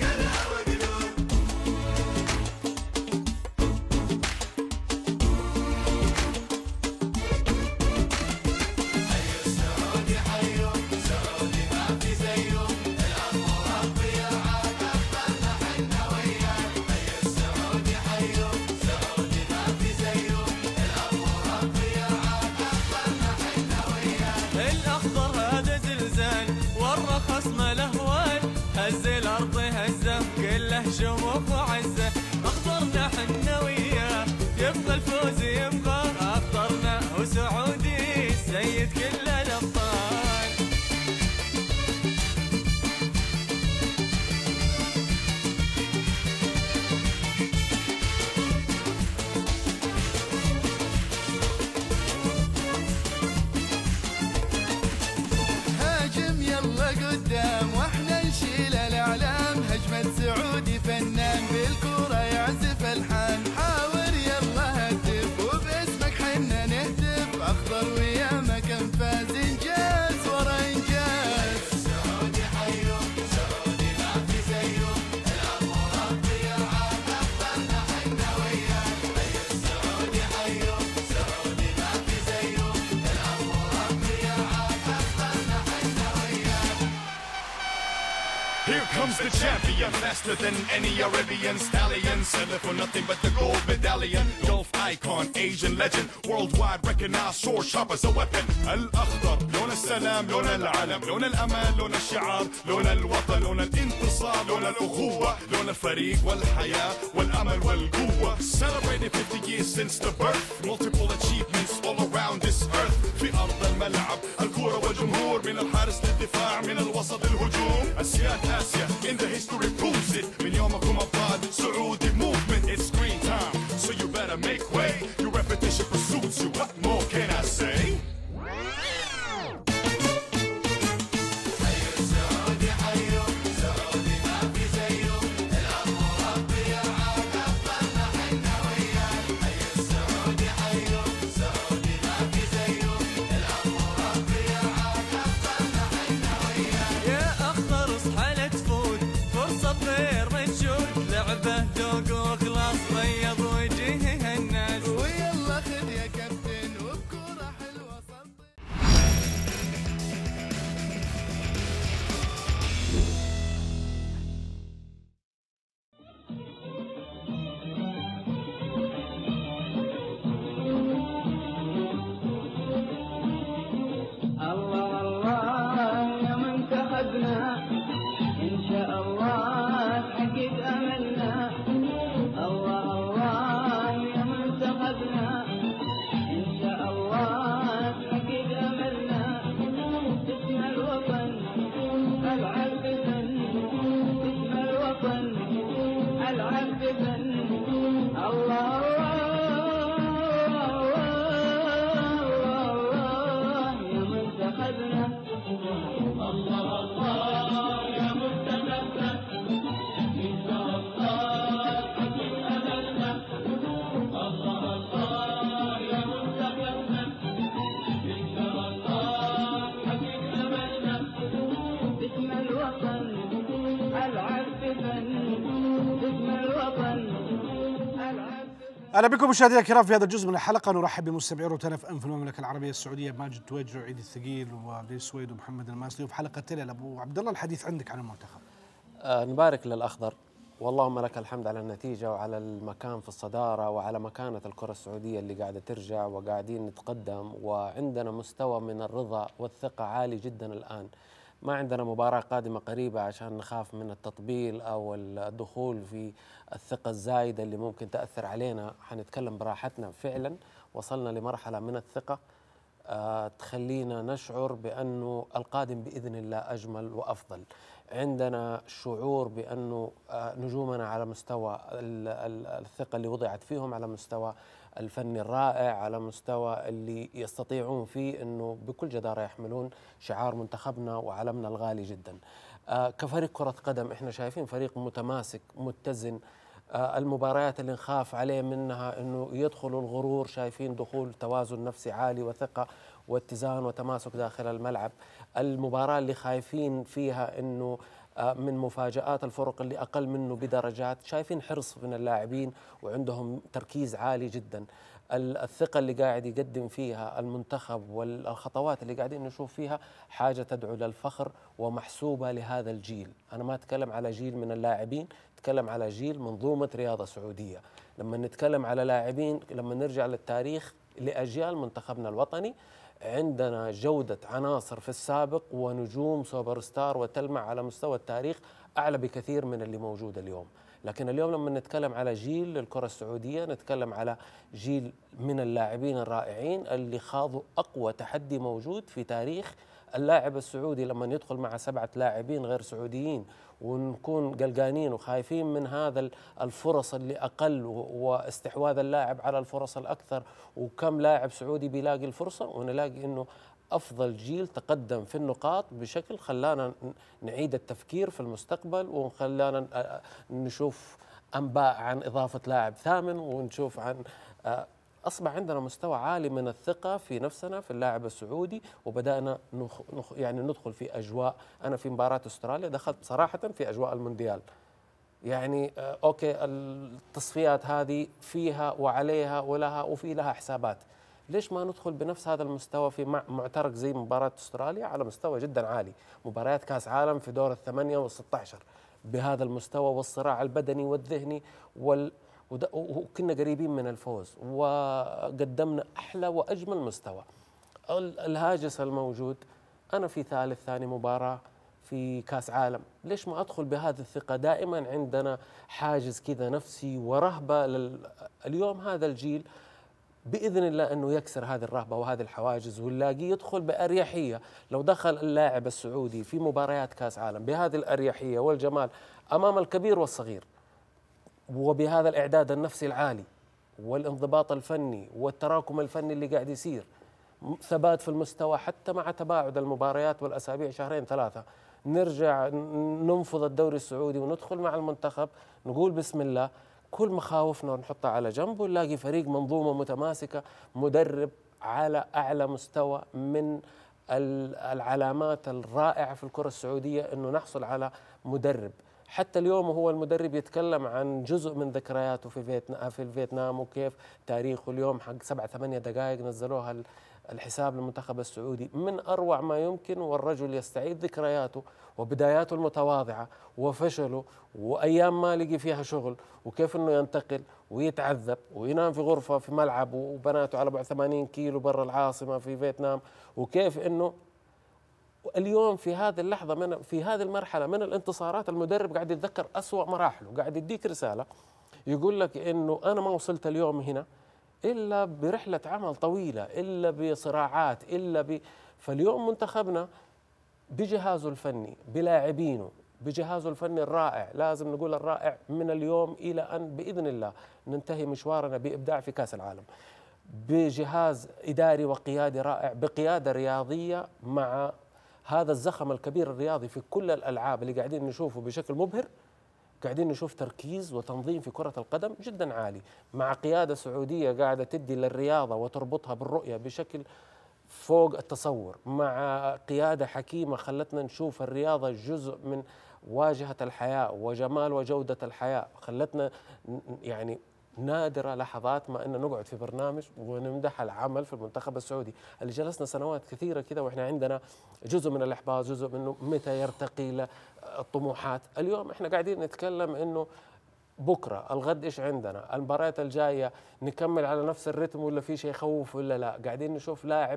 Here comes the champion, faster than any Arabian stallion, selling for nothing but the gold medallion. Gulf icon, Asian legend, worldwide recognized, sword sharp as a weapon. الأخضر لون السلام، لون العلم، لون الأمان، لون الشعار، لون الوطن، لون الانتصار، لون الأخوة، لون الفريق والحياة والأمل والقوة. Celebrating 50 years since the birth, multiple achievements all around this earth. في أرض الملعب الكرة والجمهور، من الحارس للدفاع، من الوسط للهجوم. أسياد آسيا in the history proves it. من يومكم أبطال سعودي movement, it's screen time, so you better make way. Your repetition pursues you, what more can I say? اهلا بكم مشاهدينا الكرام في هذا الجزء من الحلقه. نرحب بمستمعي روتانا اف ام في المملكه العربيه السعوديه، ماجد تويجر وعيد الثقيل وعبد السويد ومحمد الماسلي. وفي حلقه تلال ابو عبد الله الحديث عندك عن المنتخب. نبارك للاخضر واللهم لك الحمد على النتيجه وعلى المكان في الصداره وعلى مكانه الكره السعوديه اللي قاعده ترجع وقاعدين نتقدم، وعندنا مستوى من الرضا والثقه عالي جدا الان. ما عندنا مباراة قادمة قريبة عشان نخاف من التطبيل أو الدخول في الثقة الزايدة اللي ممكن تأثر علينا. حنتكلم براحتنا، فعلا وصلنا لمرحلة من الثقة تخلينا نشعر بأنه القادم بإذن الله أجمل وأفضل. عندنا شعور بأنه نجومنا على مستوى الثقة اللي وضعت فيهم، على مستوى الفني الرائع، على مستوى اللي يستطيعون فيه أنه بكل جدارة يحملون شعار منتخبنا وعلمنا الغالي جدا. كفريق كرة قدم احنا شايفين فريق متماسك متزن. المباريات اللي نخاف عليه منها أنه يدخل الغرور، شايفين دخول توازن نفسي عالي وثقة واتزان وتماسك داخل الملعب. المباراة اللي خايفين فيها أنه من مفاجآت الفرق اللي أقل منه بدرجات، شايفين حرص من اللاعبين وعندهم تركيز عالي جدا. الثقة اللي قاعد يقدم فيها المنتخب والخطوات اللي قاعدين نشوف فيها حاجة تدعو للفخر ومحسوبة لهذا الجيل. أنا ما أتكلم على جيل من اللاعبين، أتكلم على جيل منظومة رياضة سعودية. لما نتكلم على لاعبين، لما نرجع للتاريخ لأجيال منتخبنا الوطني، عندنا جودة عناصر في السابق ونجوم سوبر ستار وتلمع على مستوى التاريخ أعلى بكثير من اللي موجود اليوم. لكن اليوم لما نتكلم على جيل للكرة السعودية، نتكلم على جيل من اللاعبين الرائعين اللي خاضوا أقوى تحدي موجود في تاريخ اللاعب السعودي. لما يدخل مع 7 لاعبين غير سعوديين ونكون قلقانين وخايفين من هذا الفرص اللي أقل واستحواذ اللاعب على الفرص الأكثر، وكم لاعب سعودي بيلاقي الفرصة، ونلاقي أنه أفضل جيل تقدم في النقاط بشكل خلانا نعيد التفكير في المستقبل، وخلانا نشوف أنباء عن إضافة لاعب ثامن، ونشوف عن أصبح عندنا مستوى عالي من الثقة في نفسنا في اللاعب السعودي. وبدأنا يعني ندخل في أجواء. أنا في مباراة أستراليا دخلت صراحة في أجواء المونديال. يعني أوكي التصفيات هذه فيها وعليها ولها وفي لها حسابات، ليش ما ندخل بنفس هذا المستوى في معترك زي مباراة استراليا على مستوى جدا عالي، مباريات كاس عالم في دور الثمانية وال16 بهذا المستوى والصراع البدني والذهني وكنا قريبين من الفوز وقدمنا أحلى وأجمل مستوى. الهاجس الموجود، أنا في ثاني مباراة في كاس عالم، ليش ما أدخل بهذه الثقة؟ دائما عندنا حاجز كذا نفسي ورهبة اليوم هذا الجيل بإذن الله أنه يكسر هذه الرهبة وهذه الحواجز ونلاقيه يدخل بأريحية. لو دخل اللاعب السعودي في مباريات كاس عالم بهذه الأريحية والجمال أمام الكبير والصغير وبهذا الإعداد النفسي العالي والانضباط الفني والتراكم الفني اللي قاعد يصير، ثبات في المستوى حتى مع تباعد المباريات والأسابيع 2-3، نرجع ننفض الدوري السعودي وندخل مع المنتخب نقول بسم الله، كل مخاوفنا نحطها على جنب ونلاقي فريق منظومة متماسكة، مدرب على أعلى مستوى من العلامات الرائعة في الكرة السعودية أنه نحصل على مدرب. حتى اليوم هو المدرب يتكلم عن جزء من ذكرياته في الفيتنام وكيف تاريخه اليوم حق 7-8 دقائق نزلوها الحساب للمنتخب السعودي، من أروع ما يمكن، والرجل يستعيد ذكرياته وبداياته المتواضعة وفشله وأيام ما لقي فيها شغل وكيف أنه ينتقل ويتعذب وينام في غرفة في ملعب وبناته على بعد 80 كيلو برا العاصمة في فيتنام، وكيف أنه اليوم في هذه اللحظة في هذه المرحلة من الانتصارات المدرب قاعد يتذكر أسوأ مراحله، قاعد يديك رسالة يقول لك أنه أنا ما وصلت اليوم هنا إلا برحلة عمل طويلة، إلا بصراعات، فاليوم منتخبنا بجهازه الفني بلاعبينه بجهازه الفني الرائع، لازم نقول الرائع، من اليوم إلى أن بإذن الله ننتهي مشوارنا بإبداع في كأس العالم، بجهاز إداري وقيادي رائع، بقيادة رياضية مع هذا الزخم الكبير الرياضي في كل الألعاب اللي قاعدين نشوفه بشكل مبهر. قاعدين نشوف تركيز وتنظيم في كرة القدم جدا عالي، مع قيادة سعودية قاعدة تدي للرياضة وتربطها بالرؤية بشكل فوق التصور، مع قيادة حكيمة خلتنا نشوف الرياضة جزء من واجهة الحياة وجمال وجودة الحياة، خلتنا يعني نادرة لحظات ما أن نقعد في برنامج ونمدح العمل في المنتخب السعودي اللي جلسنا سنوات كثيرة كذا وإحنا عندنا جزء من الإحباط، جزء منه متى يرتقي للطموحات. اليوم إحنا قاعدين نتكلم إنه بكرة الغد إيش عندنا، المباريات الجاية نكمل على نفس الرتم ولا في شيء يخوف ولا لا. قاعدين نشوف لاعب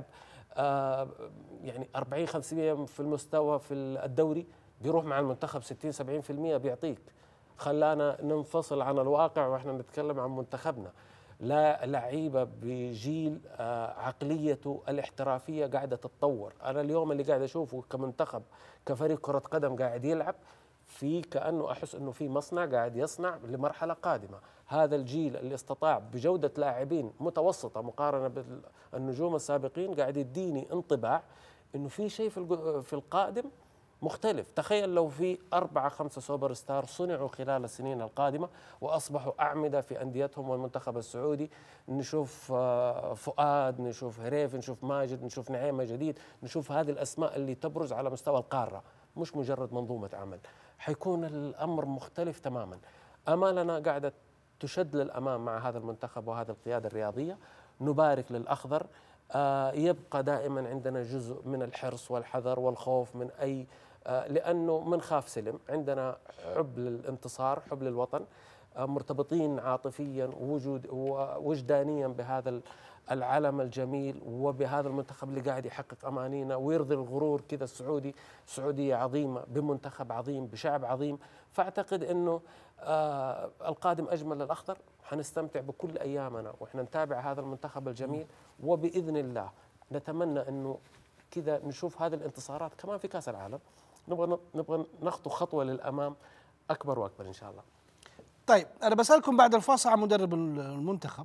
يعني 40-50% في المستوى في الدوري بيروح مع المنتخب 60-70% بيعطيك، خلانا ننفصل عن الواقع واحنا نتكلم عن منتخبنا. لا لعيبه بجيل عقليته الاحترافيه قاعده تتطور. انا اليوم اللي قاعد اشوفه كمنتخب كفريق كره قدم قاعد يلعب في كانه احس انه في مصنع قاعد يصنع لمرحله قادمه. هذا الجيل اللي استطاع بجوده لاعبين متوسطه مقارنه بالنجوم السابقين قاعد يديني انطباع انه في شيء في القادم مختلف. تخيل لو في 4-5 سوبر ستار صنعوا خلال السنين القادمة وأصبحوا أعمدة في أنديتهم والمنتخب السعودي، نشوف فؤاد، نشوف هريف، نشوف ماجد، نشوف نعيمة جديد، نشوف هذه الأسماء اللي تبرز على مستوى القارة مش مجرد منظومة عمل. حيكون الأمر مختلف تماما. أمالنا قاعدة تشد للأمام مع هذا المنتخب وهذه القيادة الرياضية. نبارك للأخضر. يبقى دائما عندنا جزء من الحرص والحذر والخوف من أي لأنه من خاف سلم. عندنا حب للانتصار، حب للوطن، مرتبطين عاطفيا ووجدانيا بهذا العلم الجميل وبهذا المنتخب اللي قاعد يحقق أمانينا ويرضي الغرور كذا السعودي. سعودية عظيمة بمنتخب عظيم بشعب عظيم. فأعتقد أنه القادم أجمل للأخضر. حنستمتع بكل أيامنا وإحنا نتابع هذا المنتخب الجميل، وبإذن الله نتمنى أنه كذا نشوف هذه الانتصارات كمان في كأس العالم. نبغى نخطو خطوة للأمام أكبر وأكبر إن شاء الله. طيب أنا بسألكم بعد الفاصل عن مدرب المنتخب.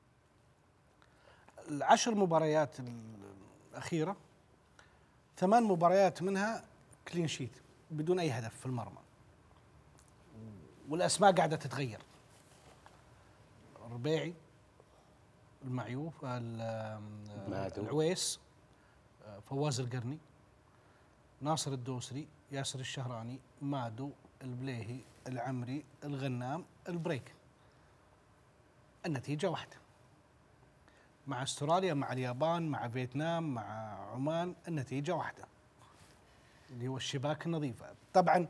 10 مباريات الأخيرة 8 مباريات منها كلين شيت بدون أي هدف في المرمى، والأسماء قاعدة تتغير. الربيعي، المعيوف، العويس، فواز القرني، ناصر الدوسري، ياسر الشهراني، مادو، البليهي، العمري، الغنام، البريك. النتيجة واحدة. مع استراليا، مع اليابان، مع فيتنام، مع عمان، النتيجة واحدة اللي هو الشباك النظيفة. طبعا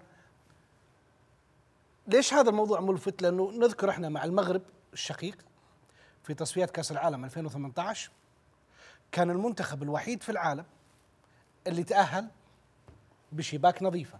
ليش هذا الموضوع ملفت؟ لأنه نذكر احنا مع المغرب الشقيق في تصفيات كأس العالم 2018 كان المنتخب الوحيد في العالم اللي تأهل بشباك نظيفة.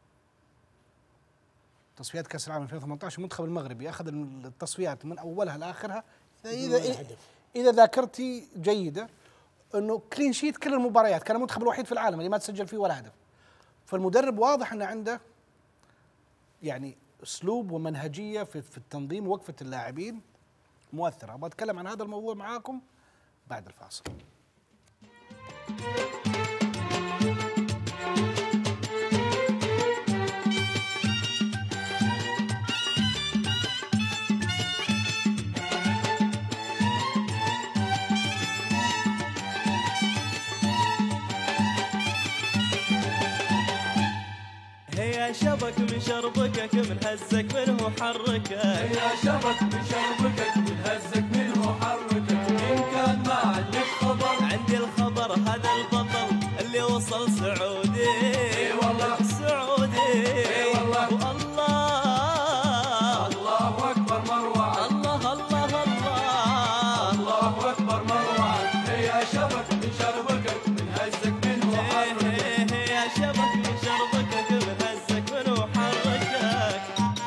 تصفيات كأس العالم 2018 المنتخب المغربي أخذ التصفيات من أولها لآخرها إذا ذاكرتي جيدة أنه كلين شيت كل المباريات، كان المنتخب الوحيد في العالم اللي ما تسجل فيه ولا هدف. فالمدرب واضح أنه عنده يعني أسلوب ومنهجية في التنظيم ووقفة اللاعبين مؤثرة. أبغى أتكلم عن هذا الموضوع معاكم بعد الفاصل. هيا شبك من شربكك من هزك منه حركك، هيا شبك من شربكك من هزك منه حركك. إن كان ما عندك خبر عندي الخبر، هذا البطل اللي وصل سعودي. اي والله سعودي، اي والله. والله الله اكبر مروان، الله الله الله الله اكبر مروان. هيا شبك من شربكك من هزك منه حركك، هيا شبك من شربكك من هزك منه حركك.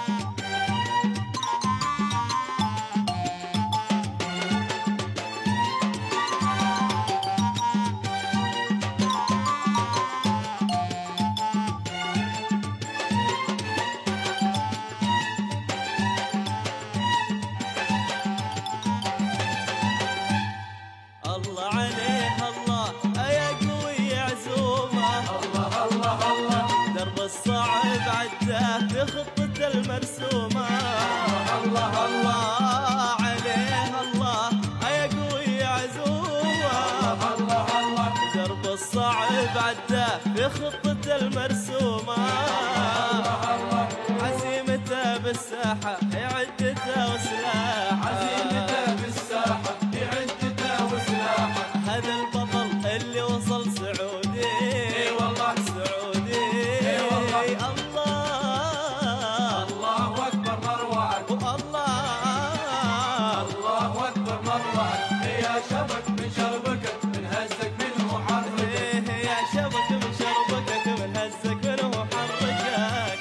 الله عليه الله يا قوي عزومه، الله الله الله درب الصعب عداه بخطته المرسومه. الله الله عليه الله يا قوي عزومه، الله الله درب الصعب عداه بخطته المرسومه. الله عزيمته بالساحه عدته وسلاحه، عزيمته بالساحه هذا البطل اللي وصل سعودي. اي والله سعودي، اي والله. الله الله اكبر مروان، الله الله اكبر مروان. يا شبك من شربكك من هزك منه حركك، يا شبك من شربكك من هزك منه حركك.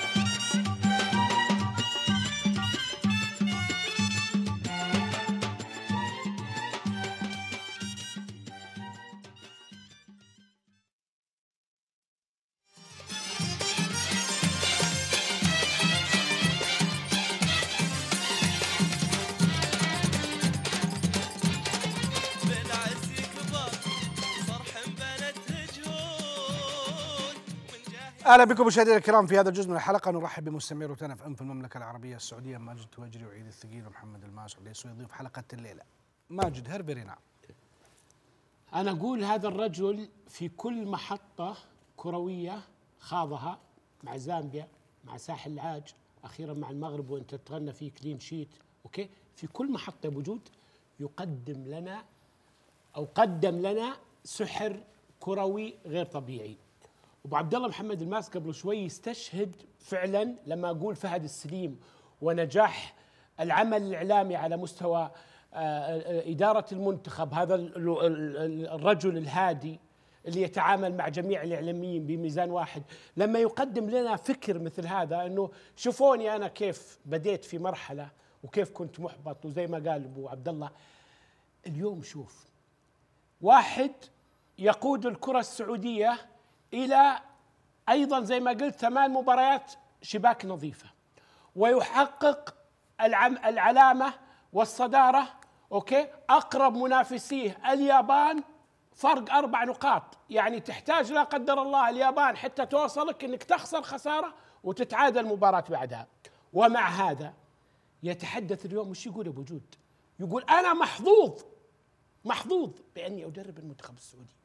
اهلا بكم مشاهدينا الكرام في هذا الجزء من الحلقه. نرحب بمستمعي روتانا في المملكه العربيه السعوديه ماجد توجري وعيد الثقيل ومحمد الماس وليس يضيف حلقه الليله. ماجد هربري. نعم، أنا أقول هذا الرجل في كل محطة كروية خاضها مع زامبيا، مع ساحل العاج، أخيرا مع المغرب وأنت تغنى فيه كلين شيت، أوكي، في كل محطة بوجود يقدم لنا أو قدم لنا سحر كروي غير طبيعي. أبو عبد الله محمد الماس قبل شوي يستشهد فعلا لما أقول فهد السليم ونجاح العمل الإعلامي على مستوى إدارة المنتخب، هذا الرجل الهادي اللي يتعامل مع جميع الإعلاميين بميزان واحد، لما يقدم لنا فكر مثل هذا أنه شوفوني أنا كيف بديت في مرحلة وكيف كنت محبط، وزي ما قال أبو عبد الله اليوم شوف واحد يقود الكرة السعودية إلى أيضا زي ما قلت 8 مباريات شباك نظيفة، ويحقق العلامة والصدارة، أوكي، أقرب منافسيه اليابان فرق 4 نقاط، يعني تحتاج لا قدر الله اليابان حتى توصلك أنك تخسر خسارة وتتعادل مباراة بعدها. ومع هذا يتحدث اليوم وش يقول أبو جود؟ يقول أنا محظوظ بأني أدرب المنتخب السعودي.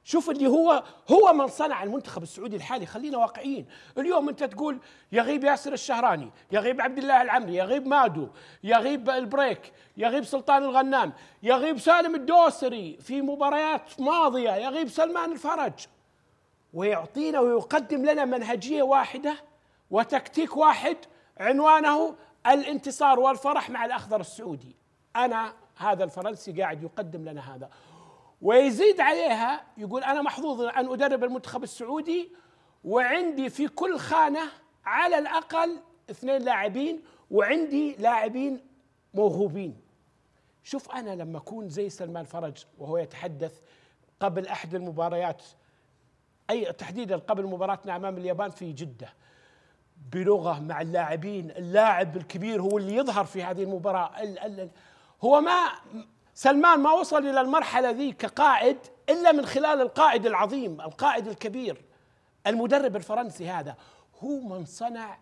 شوف اللي هو من صنع المنتخب السعودي الحالي. خلينا واقعيين. اليوم انت تقول يغيب ياسر الشهراني، يغيب عبد الله العمري، يغيب مادو، يغيب البريك، يغيب سلطان الغنام، يغيب سالم الدوسري في مباريات ماضيه، يغيب سلمان الفرج، ويعطينا ويقدم لنا منهجيه واحده وتكتيك واحد عنوانه الانتصار والفرح مع الاخضر السعودي. انا هذا الفرنسي قاعد يقدم لنا هذا، ويزيد عليها يقول أنا محظوظ أن أدرب المنتخب السعودي وعندي في كل خانة على الأقل 2 لاعبين وعندي لاعبين موهوبين. شوف أنا لما أكون زي سلمان فرج وهو يتحدث قبل أحد المباريات، أي تحديدا قبل مباراتنا أمام اليابان في جدة، بلغة مع اللاعبين، اللاعب الكبير هو اللي يظهر في هذه المباراة. هو سلمان ما وصل إلى المرحلة ذي كقائد إلا من خلال القائد العظيم، القائد الكبير، المدرب الفرنسي. هذا هو من صنع.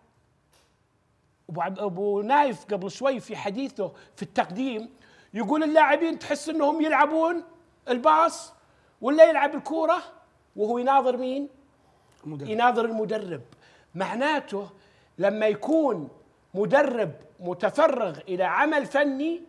أبو نايف قبل شوي في حديثه في التقديم يقول اللاعبين تحس أنهم يلعبون الباص ولا يلعب الكورة وهو يناظر مين؟ يناظر المدرب. معناته لما يكون مدرب متفرغ إلى عمل فني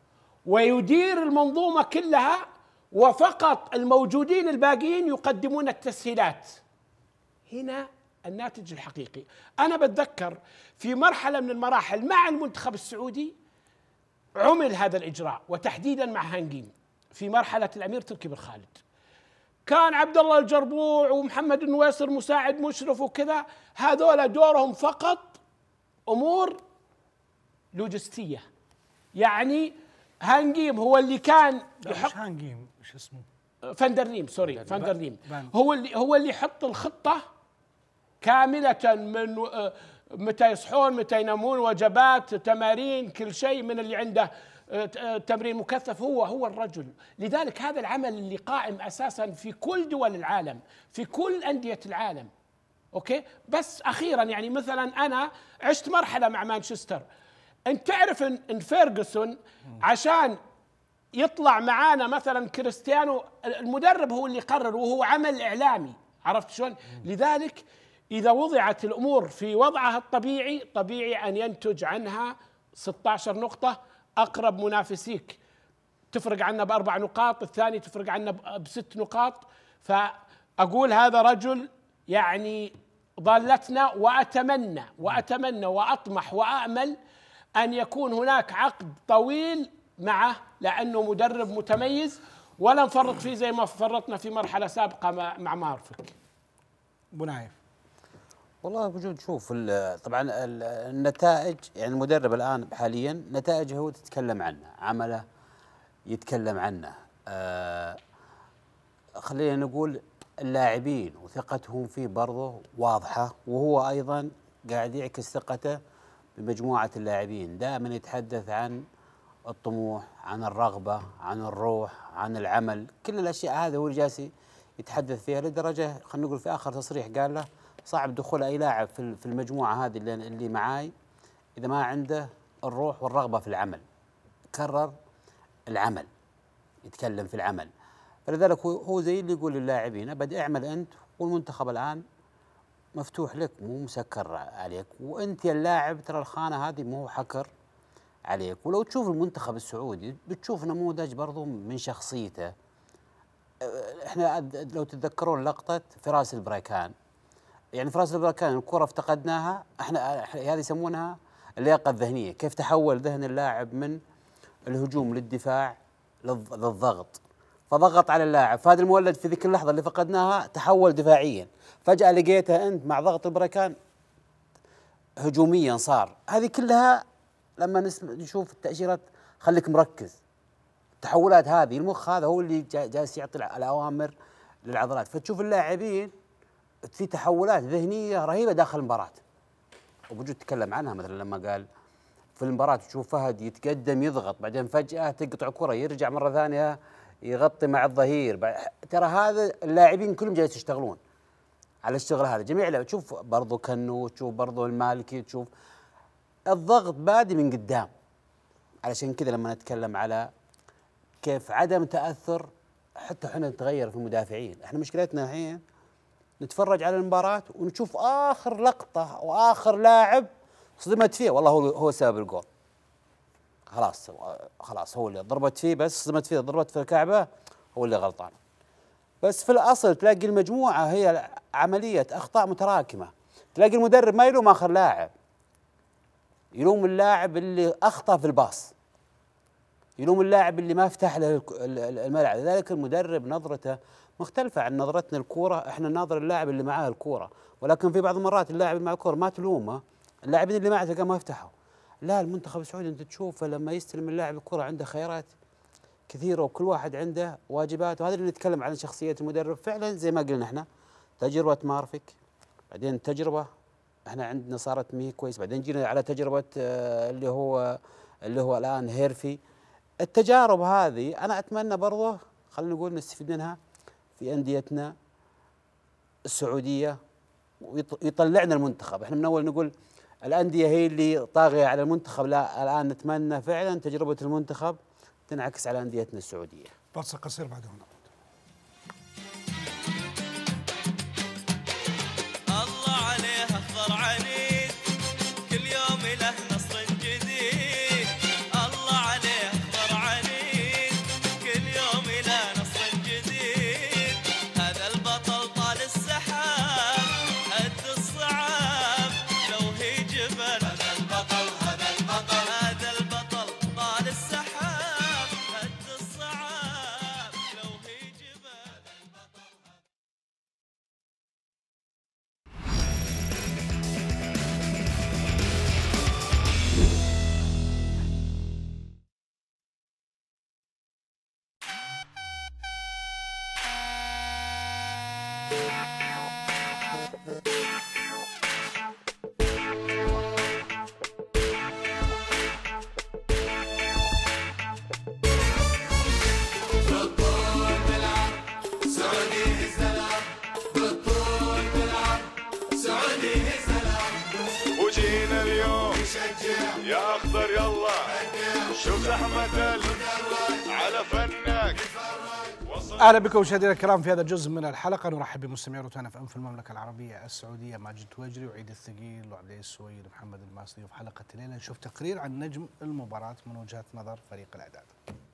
ويدير المنظومة كلها وفقط الموجودين الباقيين يقدمون التسهيلات، هنا الناتج الحقيقي. أنا بتذكر في مرحلة من المراحل مع المنتخب السعودي عمل هذا الإجراء، وتحديدا مع هانجيم في مرحلة الأمير تركي بن خالد. كان عبد الله الجربوع ومحمد النويصر مساعد مشرف وكذا، هذول دورهم فقط أمور لوجستية. يعني هانجيم هو اللي كان مش هانجيم، ايش اسمه؟ فاندرليم، سوري فاندرليم. هو اللي يحط الخطة كاملة من متى يصحون، متى ينامون، وجبات، تمارين، كل شيء من اللي عنده تمرين مكثف. هو الرجل. لذلك هذا العمل اللي قائم أساسا في كل دول العالم، في كل أندية العالم. أوكي، بس أخيرا يعني مثلا أنا عشت مرحلة مع مانشستر. أنت تعرف إن فيرغسون عشان يطلع معانا مثلا كريستيانو، المدرب هو اللي قرر وهو عمل إعلامي، عرفت شلون؟ لذلك إذا وضعت الأمور في وضعها الطبيعي، طبيعي أن ينتج عنها 16 نقطة. أقرب منافسيك تفرق عنا ب4 نقاط، الثاني تفرق عنا ب6 نقاط. فأقول هذا رجل يعني ضالتنا، وأتمنى وأطمح وأأمل أن يكون هناك عقد طويل معه، لأنه مدرب متميز ولا نفرط فيه زي ما فرطنا في مرحلة سابقة مع مارفك. أبو نايف. والله وجود، شوف طبعا النتائج، يعني المدرب الآن حاليا نتائجه هو تتكلم عنه، عمله يتكلم عنه. خلينا نقول اللاعبين وثقتهم فيه برضه واضحة، وهو أيضا قاعد يعكس ثقته بمجموعة اللاعبين. دائما يتحدث عن الطموح، عن الرغبة، عن الروح، عن العمل. كل الأشياء هذه هو اللي جالس يتحدث فيها، لدرجة خلينا نقول في آخر تصريح قال له صعب دخول أي لاعب في المجموعة هذه اللي معاي إذا ما عنده الروح والرغبة في العمل. كرر العمل، يتكلم في العمل. فلذلك هو زي اللي يقول للاعبين أبد اعمل أنت، والمنتخب الآن مفتوح لك، مو مسكر عليك. وأنت يا اللاعب ترى الخانة هذه مو حكر عليك. ولو تشوف المنتخب السعودي بتشوف نموذج برضو من شخصيته. احنا لو تتذكرون لقطة فراس البريكان، يعني فراس البريكان الكرة افتقدناها، احنا هذه يسمونها اللياقة الذهنية، كيف تحول ذهن اللاعب من الهجوم للدفاع للضغط، فضغط على اللاعب. فهذا المولد في ذيك اللحظة اللي فقدناها تحول دفاعيا، فجأة لقيته أنت مع ضغط البريكان هجوميا صار. هذه كلها لما نشوف التأشيرات خليك مركز. التحولات هذه المخ هذا هو اللي جالس يعطي الأوامر للعضلات. فتشوف اللاعبين في تحولات ذهنية رهيبة داخل المباراة. وبوجود تكلم عنها مثلا لما قال في المباراة تشوف فهد يتقدم يضغط، بعدين فجأة تقطع كرة يرجع مرة ثانية يغطي مع الظهير. ترى هذا اللاعبين كلهم جالس يشتغلون على الشغل هذا جميع. تشوف برضو كنو، تشوف برضو المالكي، تشوف الضغط بادي من قدام. علشان كذا لما نتكلم على كيف عدم تأثر حتى احنا نتغير في المدافعين. احنا مشكلتنا الحين نتفرج على المباراة ونشوف آخر لقطة وآخر لاعب صدمت فيه، والله هو سبب الجول. خلاص هو اللي ضربت فيه، بس صدمت فيه، ضربت في الكعبة، هو اللي غلطان. بس في الأصل تلاقي المجموعة هي عملية أخطاء متراكمة. تلاقي المدرب ما يلوم آخر لاعب، يلوم اللاعب اللي أخطأ في الباص، يلوم اللاعب اللي ما فتح له الملعب. لذلك المدرب نظرته مختلفة عن نظرتنا الكورة. احنا نناظر اللاعب اللي معاه الكورة، ولكن في بعض المرات اللاعب اللي معه الكورة ما تلومه، اللاعبين اللي معه تلقاه ما يفتحوا. لا، المنتخب السعودي انت تشوفه لما يستلم اللاعب الكرة عنده خيارات كثيرة، وكل واحد عنده واجبات. وهذا اللي نتكلم عن شخصية المدرب فعلا. زي ما قلنا احنا تجربة مارفك، بعدين تجربة احنا عندنا صارت مي كويس، بعدين جينا على تجربة اللي هو الآن هيرفي. التجارب هذه أنا أتمنى برضه خلينا نقول نستفيد منها في أنديتنا السعودية ويطلعنا المنتخب. احنا من أول نقول الأندية هي اللي طاغية على المنتخب، لا الآن نتمنى فعلا تجربة المنتخب تنعكس على أنديتنا السعودية. فاصل قصير بعد هنا. الله عليه أخضر عنيد، كل يوم له نصر جديد. الله عليه أخضر عنيد، كل يوم له نصر جديد. هذا البطل طال السحاب، هد الصعاب لو هي جبل. هذا البطل طال السحاب، هد الصعاب لو هي جبل. وجينا اليوم يا اخضر يلا شوف زحمة على فنك. اهلا بكم مشاهدينا الكرام في هذا الجزء من الحلقه. نرحب بمستمعي روتانا اف ام في المملكه العربيه السعوديه، ماجد تويجري وعيد الثقيل وعبد العزيز السويد ومحمد الماسلي. وفي حلقه الليله نشوف تقرير عن نجم المباراه من وجهه نظر فريق الاعداد.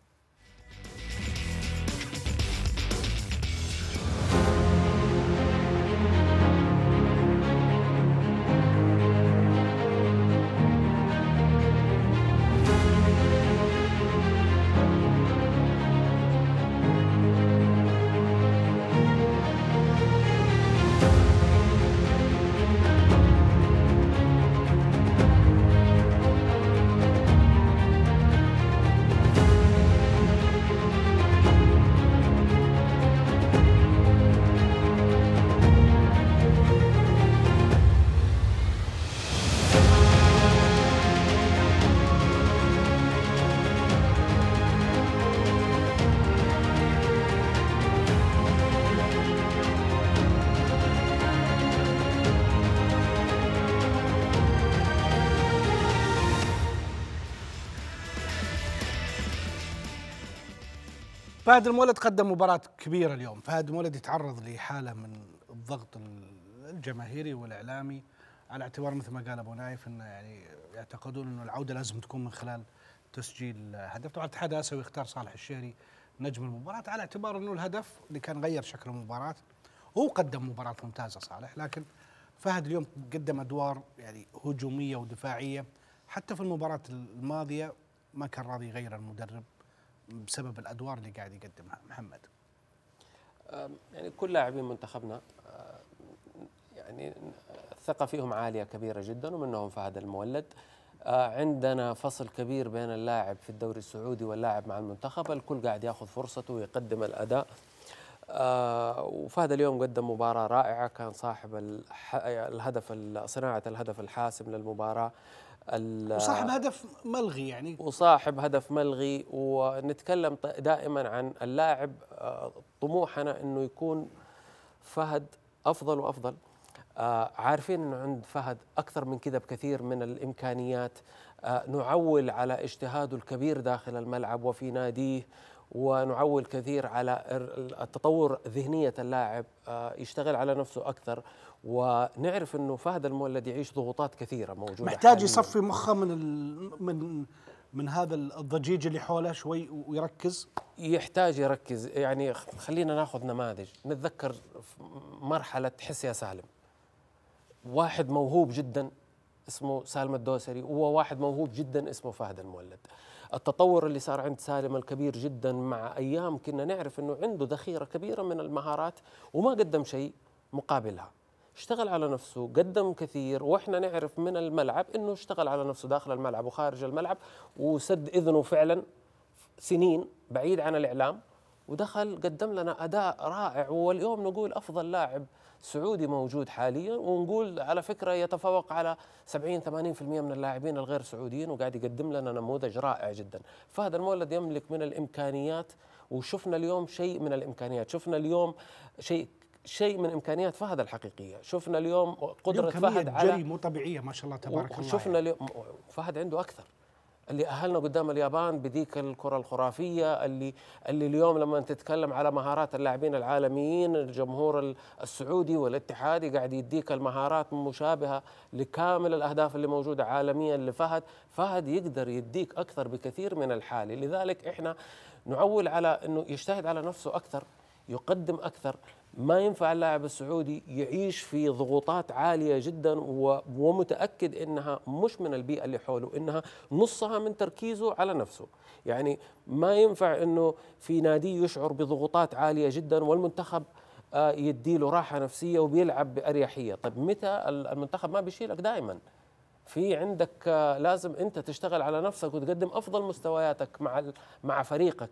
فهد المولد قدم مباراة كبيرة اليوم. فهد المولد يتعرض لحالة من الضغط الجماهيري والإعلامي، على اعتبار مثل ما قال أبو نايف أنه يعني يعتقدون أنه العودة لازم تكون من خلال تسجيل هدف. طبعا الاتحاد الآسيوي اختار صالح الشهري نجم المباراة على اعتبار أنه الهدف اللي كان غير شكل المباراة. هو قدم مباراة ممتازة صالح، لكن فهد اليوم قدم أدوار يعني هجومية ودفاعية. حتى في المباراة الماضية ما كان راضي يغير المدرب بسبب الادوار اللي قاعد يقدمها. محمد، يعني كل لاعبين منتخبنا يعني الثقة فيهم عالية كبيرة جدا، ومنهم فهد المولد. عندنا فصل كبير بين اللاعب في الدوري السعودي واللاعب مع المنتخب، الكل قاعد ياخذ فرصته ويقدم الأداء. وفهد اليوم قدم مباراة رائعة، كان صاحب صناعة الهدف الحاسم للمباراة، وصاحب هدف ملغي يعني، وصاحب هدف ملغي. ونتكلم دائما عن اللاعب، طموحنا انه يكون فهد افضل وافضل. عارفين انه عند فهد اكثر من كذا بكثير من الامكانيات. نعول على اجتهاده الكبير داخل الملعب وفي ناديه ونعول كثير على التطور ذهنية اللاعب، يشتغل على نفسه أكثر، ونعرف أنه فهد المولد يعيش ضغوطات كثيرة موجودة، محتاج يصفي مخه من هذا الضجيج اللي حوله شوي ويركز. يحتاج يركز. يعني خلينا ناخذ نماذج، نتذكر مرحلة حس يا سالم، واحد موهوب جدا اسمه سالم الدوسري، وواحد موهوب جدا اسمه فهد المولد. التطور اللي صار عند سالم الكبير جدا، مع أيام كنا نعرف أنه عنده ذخيرة كبيرة من المهارات وما قدم شيء مقابلها. اشتغل على نفسه، قدم كثير، وإحنا نعرف من الملعب أنه اشتغل على نفسه داخل الملعب وخارج الملعب، وسد إذنه فعلا سنين بعيد عن الإعلام، ودخل قدم لنا أداء رائع. واليوم نقول أفضل لاعب سعودي موجود حاليا، ونقول على فكرة يتفوق على 70-80% من اللاعبين الغير سعوديين، وقاعد يقدم لنا نموذج رائع جدا. فهذا المولد يملك من الإمكانيات، وشفنا اليوم شيء من الإمكانيات، شفنا اليوم شيء من إمكانيات فهد الحقيقية، شفنا اليوم قدرة فهد على جري مو طبيعية ما شاء الله تبارك الله. شفنا اليوم فهد عنده أكثر، اللي أهلنا قدام اليابان بذيك الكرة الخرافية، اللي اليوم لما تتكلم على مهارات اللاعبين العالميين، الجمهور السعودي والاتحادي قاعد يديك المهارات مشابهة لكامل الأهداف اللي موجودة عالميا لفهد. فهد يقدر يديك أكثر بكثير من الحالي، لذلك إحنا نعول على أنه يجتهد على نفسه أكثر، يقدم أكثر. ما ينفع اللاعب السعودي يعيش في ضغوطات عالية جدا ومتأكد إنها مش من البيئة اللي حوله، إنها نصها من تركيزه على نفسه. يعني ما ينفع إنه في نادي يشعر بضغوطات عالية جدا والمنتخب يديله راحة نفسية وبيلعب بأريحية. طيب متى المنتخب ما بيشيلك؟ دائما في عندك لازم أنت تشتغل على نفسك وتقدم أفضل مستوياتك مع فريقك،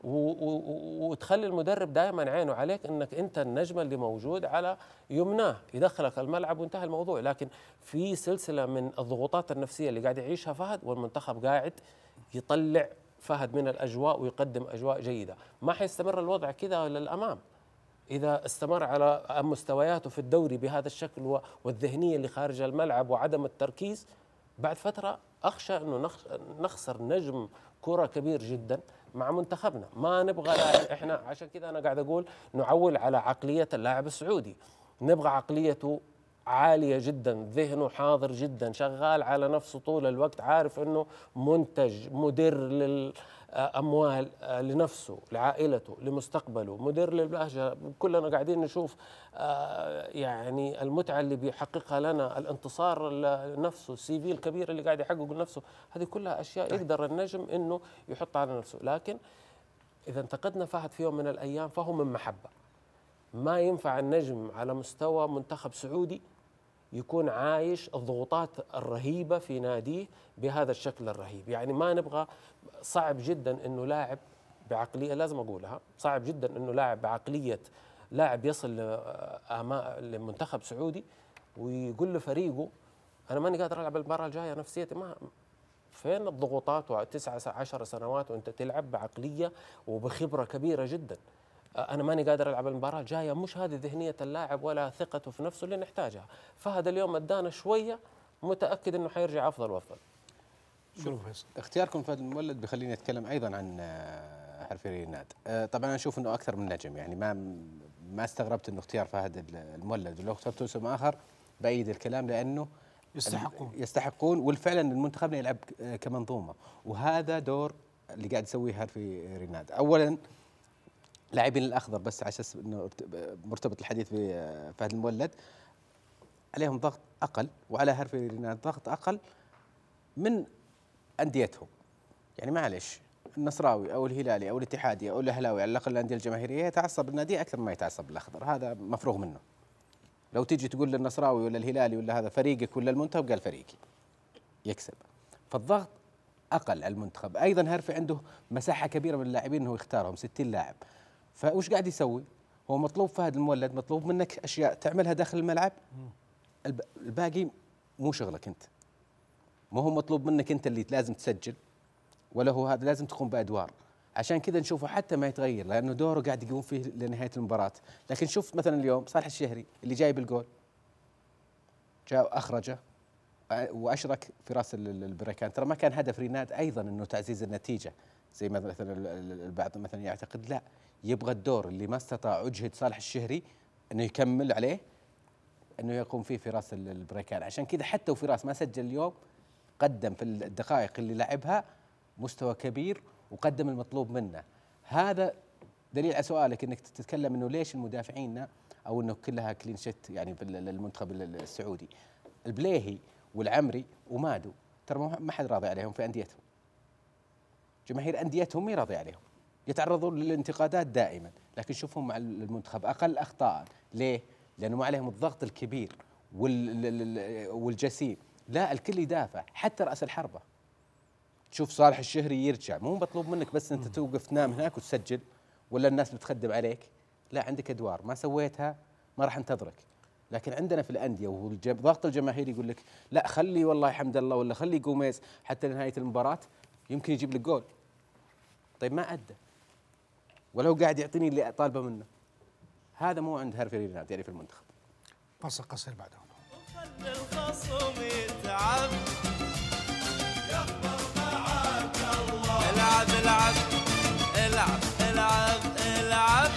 وتخلي المدرب دائما عينه عليك انك انت النجم اللي موجود على يمناه، يدخلك الملعب وانتهى الموضوع. لكن في سلسله من الضغوطات النفسيه اللي قاعد يعيشها فهد، والمنتخب قاعد يطلع فهد من الاجواء ويقدم اجواء جيده. ما حيستمر الوضع كذا للامام اذا استمر على مستوياته في الدوري بهذا الشكل والذهنيه اللي خارج الملعب وعدم التركيز. بعد فتره اخشى انه نخسر نجم كره كبير جدا مع منتخبنا. ما نبغى احنا، عشان كذا انا قاعد اقول نعول على عقليه اللاعب السعودي، نبغى عقليته عاليه جدا، ذهنه حاضر جدا، شغال على نفسه طول الوقت، عارف انه منتج، مدير للاموال لنفسه، لعائلته، لمستقبله، مدير للبهجه. كلنا قاعدين نشوف يعني المتعه اللي بيحققها لنا، الانتصار لنفسه، السي في الكبير اللي قاعد يحققه لنفسه. هذه كلها اشياء يقدر النجم انه يحطها على نفسه. لكن اذا انتقدنا فهد في يوم من الايام فهو من محبه. ما ينفع النجم على مستوى منتخب سعودي يكون عايش الضغوطات الرهيبة في ناديه بهذا الشكل الرهيب. يعني ما نبغى، صعب جدا انه لاعب بعقلية، لازم اقولها، صعب جدا انه لاعب بعقلية لاعب يصل لمنتخب سعودي ويقول لفريقه انا ماني قادر العب المباراة الجاية، نفسيتي ما فين الضغوطات، و19 سنوات وانت تلعب بعقلية وبخبرة كبيرة جدا. أنا ماني قادر ألعب المباراة الجاية. مش هذه ذهنية اللاعب ولا ثقته في نفسه اللي نحتاجها. فهذا اليوم ادانا شوية، متأكد أنه حيرجع أفضل وأفضل. اختياركم فهد المولد بخليني أتكلم أيضا عن حرفي ريناد. طبعا أنا أشوف أنه أكثر من نجم، يعني ما استغربت أنه اختيار فهد المولد، ولو اخترت اسم آخر بأيد الكلام، لأنه يستحقون والفعلا المنتخب يلعب كمنظومة، وهذا دور اللي قاعد يسويه حرفي ريناد. أولا لاعبين الأخضر، بس على اساس انه مرتبط الحديث بفهد المولد، عليهم ضغط اقل وعلى حرفي ريناد ضغط اقل من انديتهم. يعني معلش النصراوي او الهلالي او الاتحادي او الاهلاوي، على الاقل الانديه الجماهيريه، يتعصب النادي اكثر ما يتعصب الاخضر، هذا مفروغ منه. لو تيجي تقول للنصراوي ولا الهلالي ولا هذا فريقك ولا المنتخب، قال فريقي يكسب، فالضغط اقل على المنتخب. ايضا هرفي عنده مساحه كبيره من اللاعبين انه يختارهم، 60 لاعب. فوش قاعد يسوي؟ هو مطلوب فهد المولد، مطلوب منك اشياء تعملها داخل الملعب، الباقي مو شغلك انت. ما هو مطلوب منك انت اللي لازم تسجل، ولا هو هذا لازم تقوم بادوار. عشان كذا نشوفه حتى ما يتغير، لانه دوره قاعد يقوم فيه لنهايه المباراه. لكن شوف مثلا اليوم صالح الشهري اللي جايب الجول، جاء اخرجه واشرك في راس البريكان. ترى ما كان هدف ريناد ايضا انه تعزيز النتيجه، زي ما مثلا البعض مثلا يعتقد، لا، يبغى الدور اللي ما استطاع أجهد صالح الشهري انه يكمل عليه، انه يقوم فيه فراس البريكان. عشان كذا حتى وفراس ما سجل اليوم قدم في الدقائق اللي لعبها مستوى كبير وقدم المطلوب منه. هذا دليل على سؤالك انك تتكلم انه ليش المدافعين او انه كلها كلين شيت يعني بالمنتخب السعودي. البليهي والعمري ومادو ترى ما حد راضي عليهم في انديتهم. جماهير انديتهم ما راضي عليهم، يتعرضون للانتقادات دائما، لكن شوفهم مع المنتخب اقل اخطاء. ليه؟ لانه ما عليهم الضغط الكبير والجسيم. لا، الكل يدافع حتى راس الحربه. تشوف صالح الشهري يرجع، مو مطلوب منك بس انت توقف تنام هناك وتسجل ولا الناس بتخدم عليك، لا، عندك ادوار ما سويتها ما راح انتظرك. لكن عندنا في الانديه وضغط الجماهير يقول لك لا خلي والله حمد الله ولا خلي قوميز حتى لنهايه المباراه يمكن يجيب لك جول. طيب ما ادى ولو قاعد يعطيني اللي طالبه منه. هذا مو عند هيرفي رينارد يعني في المنتخب. فاصل قصير بعدها. خلي الخصم يتعب، يخبر معاك الله. العب العب العب العب العب،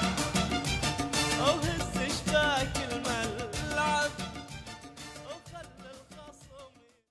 وهز شباك الملعب، وخلي الخصم.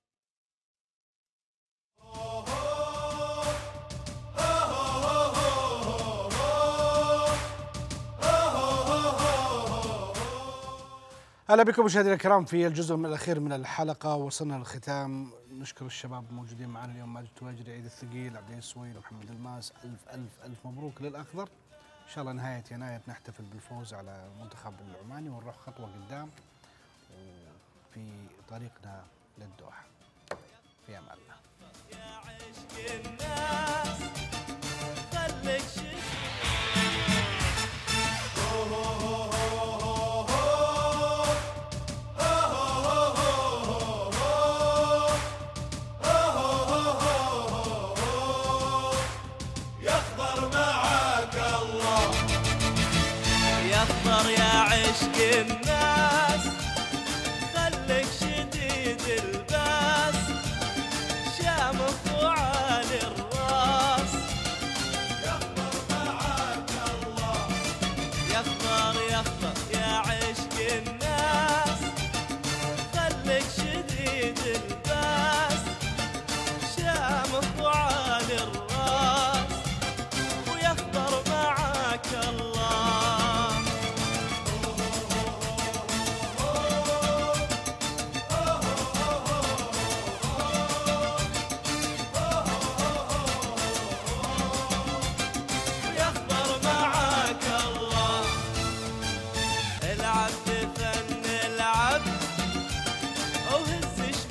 اهلا بكم مشاهدينا الكرام في الجزء الاخير من الحلقه. وصلنا للختام. نشكر الشباب الموجودين معنا اليوم: ماجد التواجري، عيد الثقيل، عبد السويل، محمد الماس. الف الف الف مبروك للاخضر. ان شاء الله نهايه يناير نحتفل بالفوز على المنتخب العماني ونروح خطوه قدام في طريقنا للدوحه. في امان الله. يا عشق الناس خليك يخضر يا عشق الناس، خليك شديد الباس، شامخ وعالي الراس. يخضر معاك الله، يخضر يخضر يا عشق الناس، خليك شديد الباس، شامخ وعالي الراس، ويخضر معاك الله.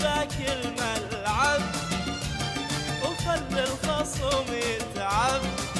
الملعب وخلي الخصم يتعب.